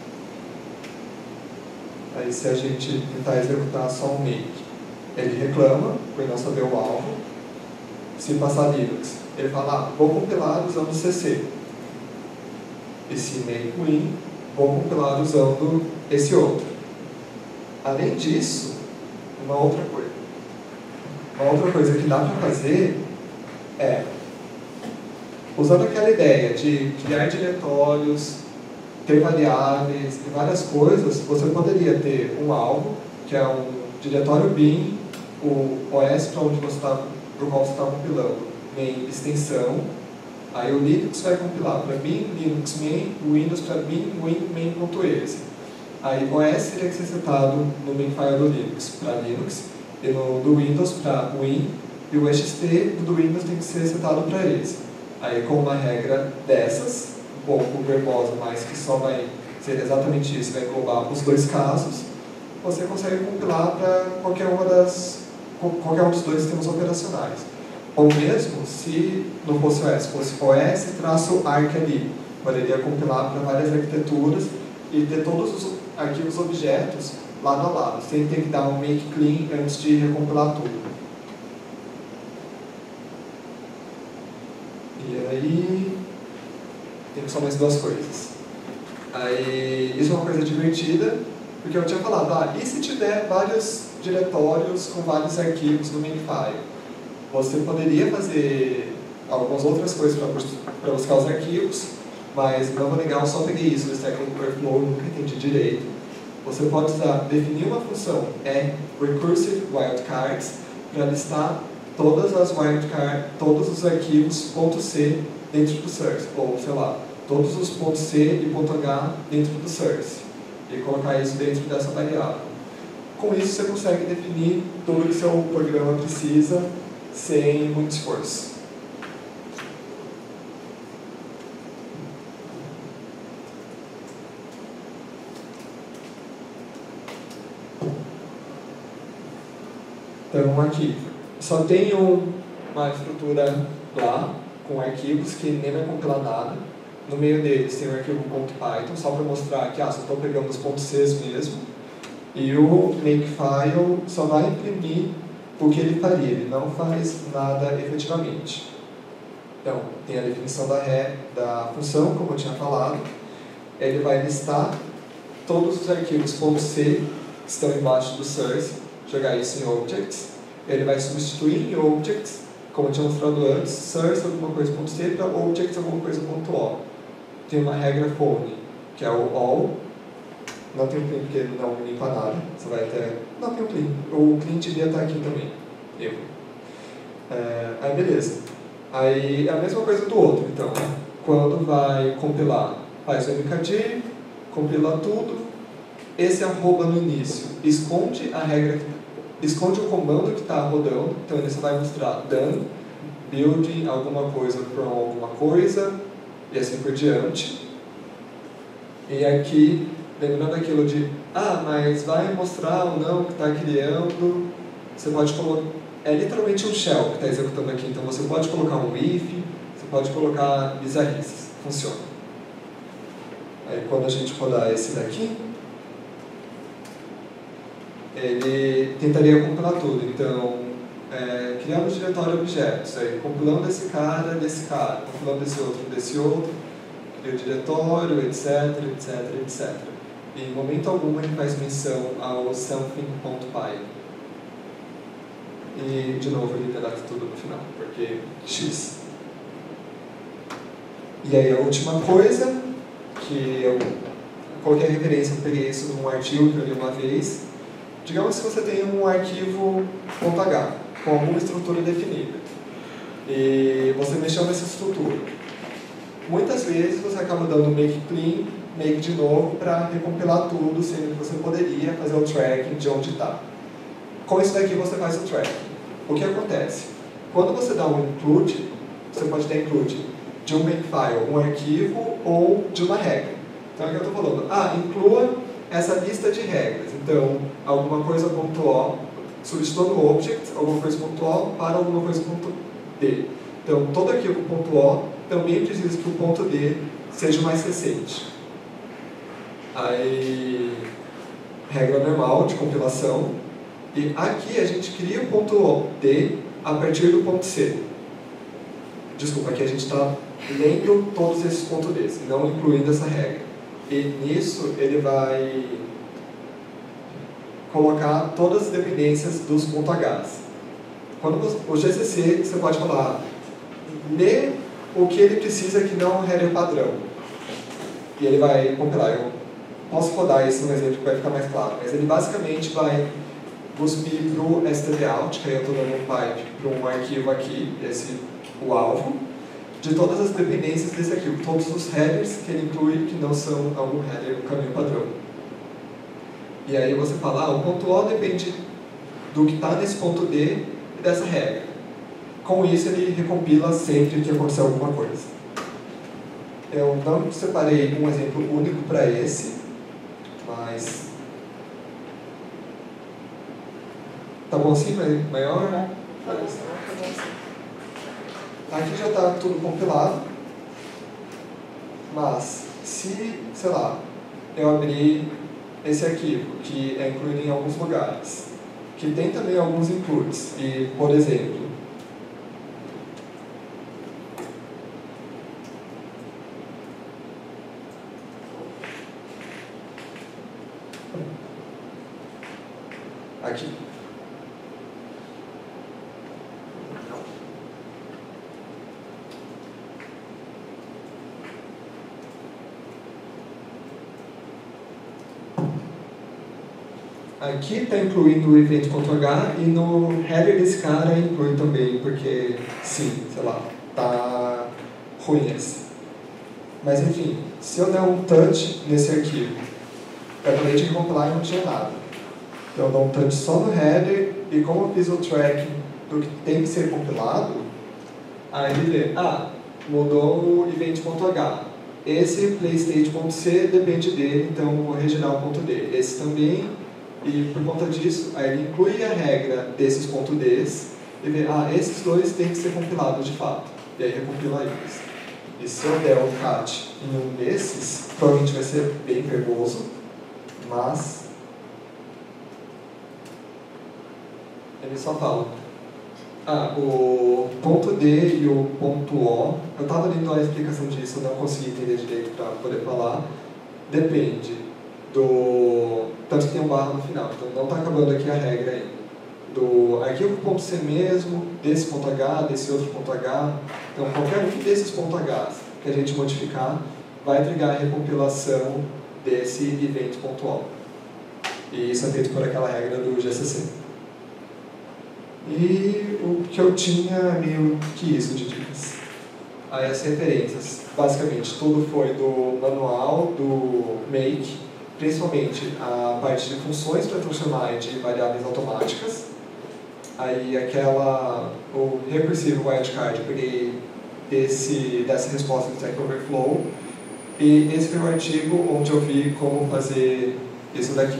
Aí se a gente tentar executar só um make, ele reclama, por não saber o alvo. Se passar Linux, ele fala, ah, vou compilar usando o C C. Esse make win, vou compilar usando esse outro. Além disso, uma outra coisa. Uma outra coisa que dá para fazer é, usando aquela ideia de criar diretórios, ter variáveis e várias coisas, você poderia ter um alvo, que é um diretório bin, o O S para onde você está, para o qual você está compilando, main extensão, aí o Linux vai compilar para bin linux main, o Windows para bin win main.exe. Aí o O S teria que ser setado no makefile do Linux para Linux, e no do Windows para Win, e o X T do Windows tem que ser setado para exe. Aí com uma regra dessas, um pouco verbosa, mas que só vai ser exatamente isso, vai englobar os dois casos, você consegue compilar para qualquer uma das qualquer um dos dois sistemas operacionais. Ou mesmo, se não fosse O S, fosse O S traço arc ali, poderia compilar para várias arquiteturas e ter todos os arquivos objetos lado a lado, sem ter que dar um make clean antes de recompilar tudo. E aí, tem só mais duas coisas. Aí, isso é uma coisa divertida, porque eu tinha falado, ah, e se tiver vários diretórios com vários arquivos no makefile? Você poderia fazer algumas outras coisas para buscar os arquivos, mas não vou negar, eu só peguei isso do Stack Overflow, nunca entendi direito. Você pode usar, definir uma função, é recursive wildcards, para listar todas as wildcards, todos os arquivos .c dentro do source, ou sei lá, todos os .c e .h dentro do source, e colocar isso dentro dessa variável. Com isso você consegue definir tudo que seu programa precisa sem muito esforço. Então aqui, só tem um, uma estrutura lá, com arquivos que nem vai compilar nada. No meio deles tem o arquivo .python, só para mostrar que ah, só estou pegando os .cs mesmo. E o makefile só vai imprimir o que ele faria, ele não faz nada efetivamente. Então, tem a definição da, ré, da função, como eu tinha falado. Ele vai listar todos os arquivos .c que estão embaixo do source, jogar isso em objects. Ele vai substituir em objects, como eu tinha mostrado antes, source alguma coisa .c para objects alguma coisa .o. Tem uma regra phone, que é o all. Não tem um clean porque ele não limpa nada. Você vai até... Não tem um clean. O clean devia estar aqui também. Eu. É... Aí beleza. Aí é a mesma coisa do outro. Então, quando vai compilar, faz o mkdir, compila tudo. Esse arroba no início esconde a regra, esconde o comando que está rodando. Então ele só vai mostrar done, build alguma coisa from alguma coisa e assim por diante. E aqui lembrando aquilo de, ah, mas vai mostrar ou não que está criando, você pode colocar, é literalmente um shell que está executando aqui, então você pode colocar um if, você pode colocar bizarrices, funciona. Aí quando a gente rodar esse daqui, ele tentaria compilar tudo, então, é, criamos diretório objetos, aí compilando esse cara, desse cara, compilando esse outro, desse outro, cria o diretório, etc, etc, etcétera. E em momento algum ele faz menção ao something.py. E, de novo, ele deleta tudo no final, porque X. E aí a última coisa, que eu coloquei a referência, eu peguei isso num artigo que eu li uma vez. Digamos que você tem um arquivo .h com alguma estrutura definida. E você mexeu nessa estrutura. Muitas vezes você acaba dando make clean, make de novo, para recompilar tudo, sendo que você poderia fazer o tracking de onde está. Com isso daqui você faz o tracking. O que acontece? Quando você dá um include, você pode dar include de um makefile, um arquivo ou de uma regra. Então aqui eu estou falando, ah, inclua essa lista de regras. Então, alguma coisa ponto O, substituindo o object, alguma coisa ponto O para alguma coisa ponto D. Então, todo arquivo ponto O também precisa que o ponto D seja mais recente. Aí, regra normal de compilação. E aqui a gente cria o ponto D a partir do ponto C. Desculpa, aqui a gente está lendo todos esses pontos D, não incluindo essa regra. E nisso ele vai colocar todas as dependências dos .hs. Quando o G C C, você pode falar, lê o que ele precisa que não é um header padrão. E ele vai compilar. Eu posso rodar isso no exemplo que vai ficar mais claro, mas ele basicamente vai cuspir para o stdout, que aí eu estou dando um pipe para um arquivo aqui, esse o alvo, de todas as dependências desse arquivo, todos os headers que ele inclui que não são algum header, um caminho padrão. E aí você fala, ah, o ponto O depende do que está nesse ponto D e dessa regra. Com isso ele recompila sempre que acontecer alguma coisa. Eu não separei um exemplo único para esse, mas... Tá bom assim? Maior? Tá bom, tá bom sim. Aqui já está tudo compilado, mas se, sei lá, eu abrir esse arquivo, que é incluído em alguns lugares, que tem também alguns includes, e, por exemplo, aqui. Aqui está incluindo o event.h e no header desse cara inclui também, porque sim, sei lá, tá ruim esse. Mas enfim, se eu der um touch nesse arquivo, eu acabei de compilar e não tinha nada. Então eu dou um touch só no header e como eu fiz o tracking do que tem que ser compilado, aí ele vê, ah, mudou o event.h. Esse playstate.c depende dele, então eu vou regenerar o ponto D. Esse também. E por conta disso, aí ele inclui a regra desses pontos Ds e vê, ah, esses dois têm que ser compilados de fato. E aí recompila eles. E se eu der o cat em um desses, provavelmente vai ser bem verboso, mas ele só fala, ah, o ponto D e o ponto O, eu estava lendo a explicação disso, eu não consegui entender direito para poder falar, depende do... tanto que tem um barra no final, então não está acabando aqui a regra ainda. Do arquivo.c mesmo, desse ponto H, desse outro ponto H, então qualquer um desses pontos H que a gente modificar vai trigar a recompilação desse event.o. E isso é feito por aquela regra do G C C. E o que eu tinha é meio que isso de dicas. Aí as referências, basicamente tudo foi do manual, do make, principalmente a parte de funções para transformar de variáveis automáticas. Aí aquela, o recursivo wildcard, eu peguei desse, dessa resposta do Stack Overflow. E esse foi um artigo onde eu vi como fazer isso daqui.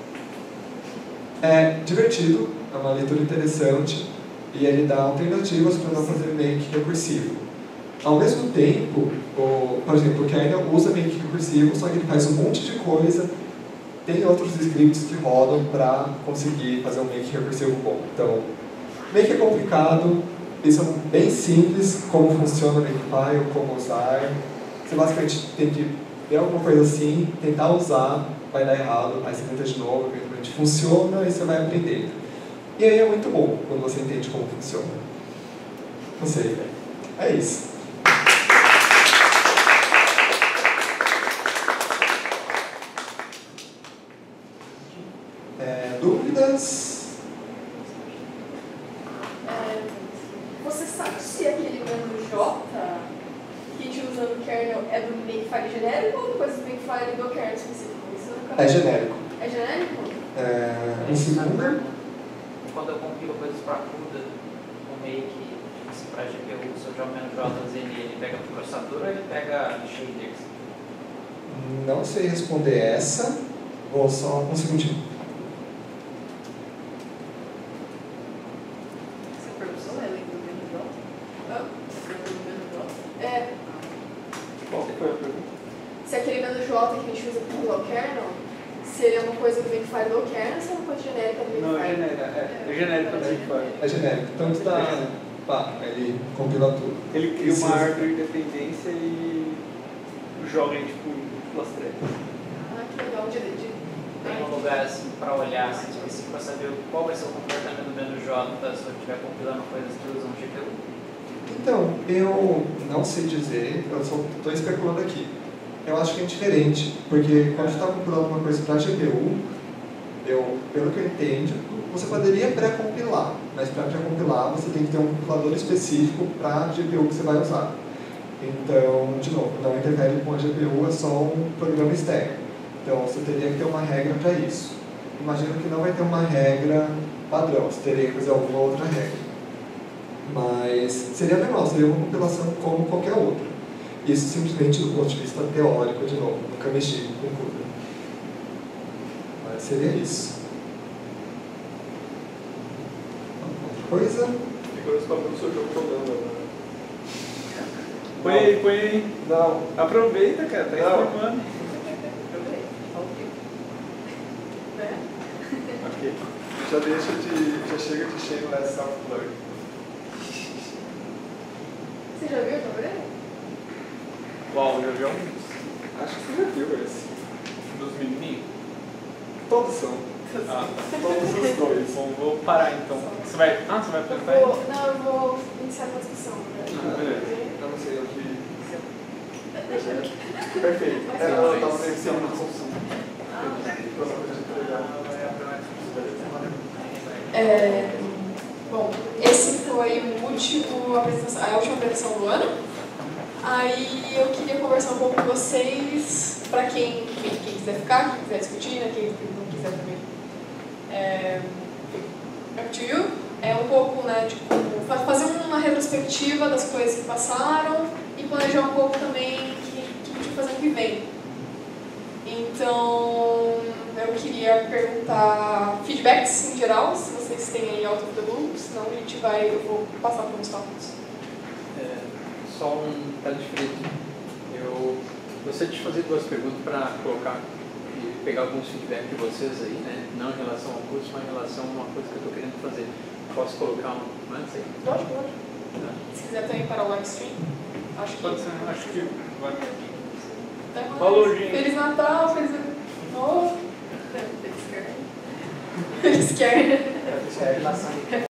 É divertido, é uma leitura interessante, e ele dá alternativas para não fazer make recursivo. Ao mesmo tempo, o, por exemplo, o kernel usa make recursivo, só que ele faz um monte de coisa. Tem outros scripts que rodam para conseguir fazer um make recursivo bom. Então, make é complicado, isso é bem simples, como funciona o makefile, como usar. Você basicamente tem que ver alguma coisa assim, tentar usar, vai dar errado, aí você tenta de novo, eventualmente funciona e você vai aprendendo. E aí é muito bom quando você entende como funciona. Não sei, é isso. É, dúvidas? É, você sabe se aquele menu J que a gente usa no kernel é do makefile genérico ou depois do makefile do kernel específico? Isso eu nunca... É genérico. É genérico? É, um segundo. Quando eu compilo coisas para CUDA, o make para G P U, se eu jogo menos J N, ele pega o processador ou ele pega shaders? Não sei responder essa. Vou só um segundinho. Você perguntou, é lembra do menu J? Ah, Lembra do menu J? é, Qual foi a pergunta? se aquele menu J que a gente usa para o kernel seria uma coisa do makefile do kernel ou se é uma coisa genérica do Não, é makefile? genérica. É, é genérica do makefile. É genérico. Tanto da. Pá, ele compila tudo. Ele cria Isso. uma árvore de dependência e joga em tipo duas threads. Ah, que legal, de, de... Tem um lugar assim para olhar assim, específico para saber qual vai ser o comportamento do menu J se eu estiver compilando coisas que usam G P U? Então, eu não sei dizer, eu só estou especulando aqui. Eu acho que é diferente, porque quando você está compilando uma coisa para G P U, eu, pelo que eu entendo, você poderia pré-compilar, mas para pré-compilar você tem que ter um compilador específico para a G P U que você vai usar. Então, de novo, não interfere com a G P U, é só um programa externo. Então, você teria que ter uma regra para isso. Imagino que não vai ter uma regra padrão, você teria que fazer alguma outra regra. Mas seria legal, seria uma compilação como qualquer outra. Isso simplesmente do ponto de vista teórico, de novo, nunca mexi com CUDA. Mas seria isso. Outra coisa? Agora você está vendo o seu jogo rodando agora. Põe aí, põe aí. Não. Aproveita, cara, tá Não. informando. Né? Ok. Já deixa de. Já chega de shameless self-learning. Você já viu, tá vendo? Uau, já viu? Acho que você já viu esse. Dos menininhos? Todos são. Ah, Todos os dois. bom, vou parar então. Você vai. Ah, você vai Eu apertar aí? vou, não, eu vou iniciar uma discussão. Né? Ah, beleza. Eu não sei o que. Deixa eu... Perfeito. Mas É, eu- eu tava pensando na função. É, bom, esse foi o último apresentação, a última apresentação do ano. Aí eu queria conversar um pouco com vocês, para quem, quem, quem quiser ficar, quem quiser discutir, né, quem não quiser também. É, up to you. É um pouco, né, de como fa- fazer uma retrospectiva das coisas que passaram e planejar um pouco também o que, que a gente vai fazer ano que vem. Então, eu queria perguntar feedbacks em geral, se vocês têm aí out of the blue, senão a gente vai, eu vou passar por uns tópicos. É, só um detalhe diferente. Eu gostaria de fazer duas perguntas para colocar e pegar alguns feedbacks de vocês aí, né? Não em relação ao curso, mas em relação a uma coisa que eu estou querendo fazer. Posso colocar um antes aí? Pode, pode. Tá. Se quiser também para o live stream, acho que... Pode ser, acho que vai. Até mais. Falou, gente. Feliz Natal, feliz Ano Novo. Eles querem. Eles querem. É, relação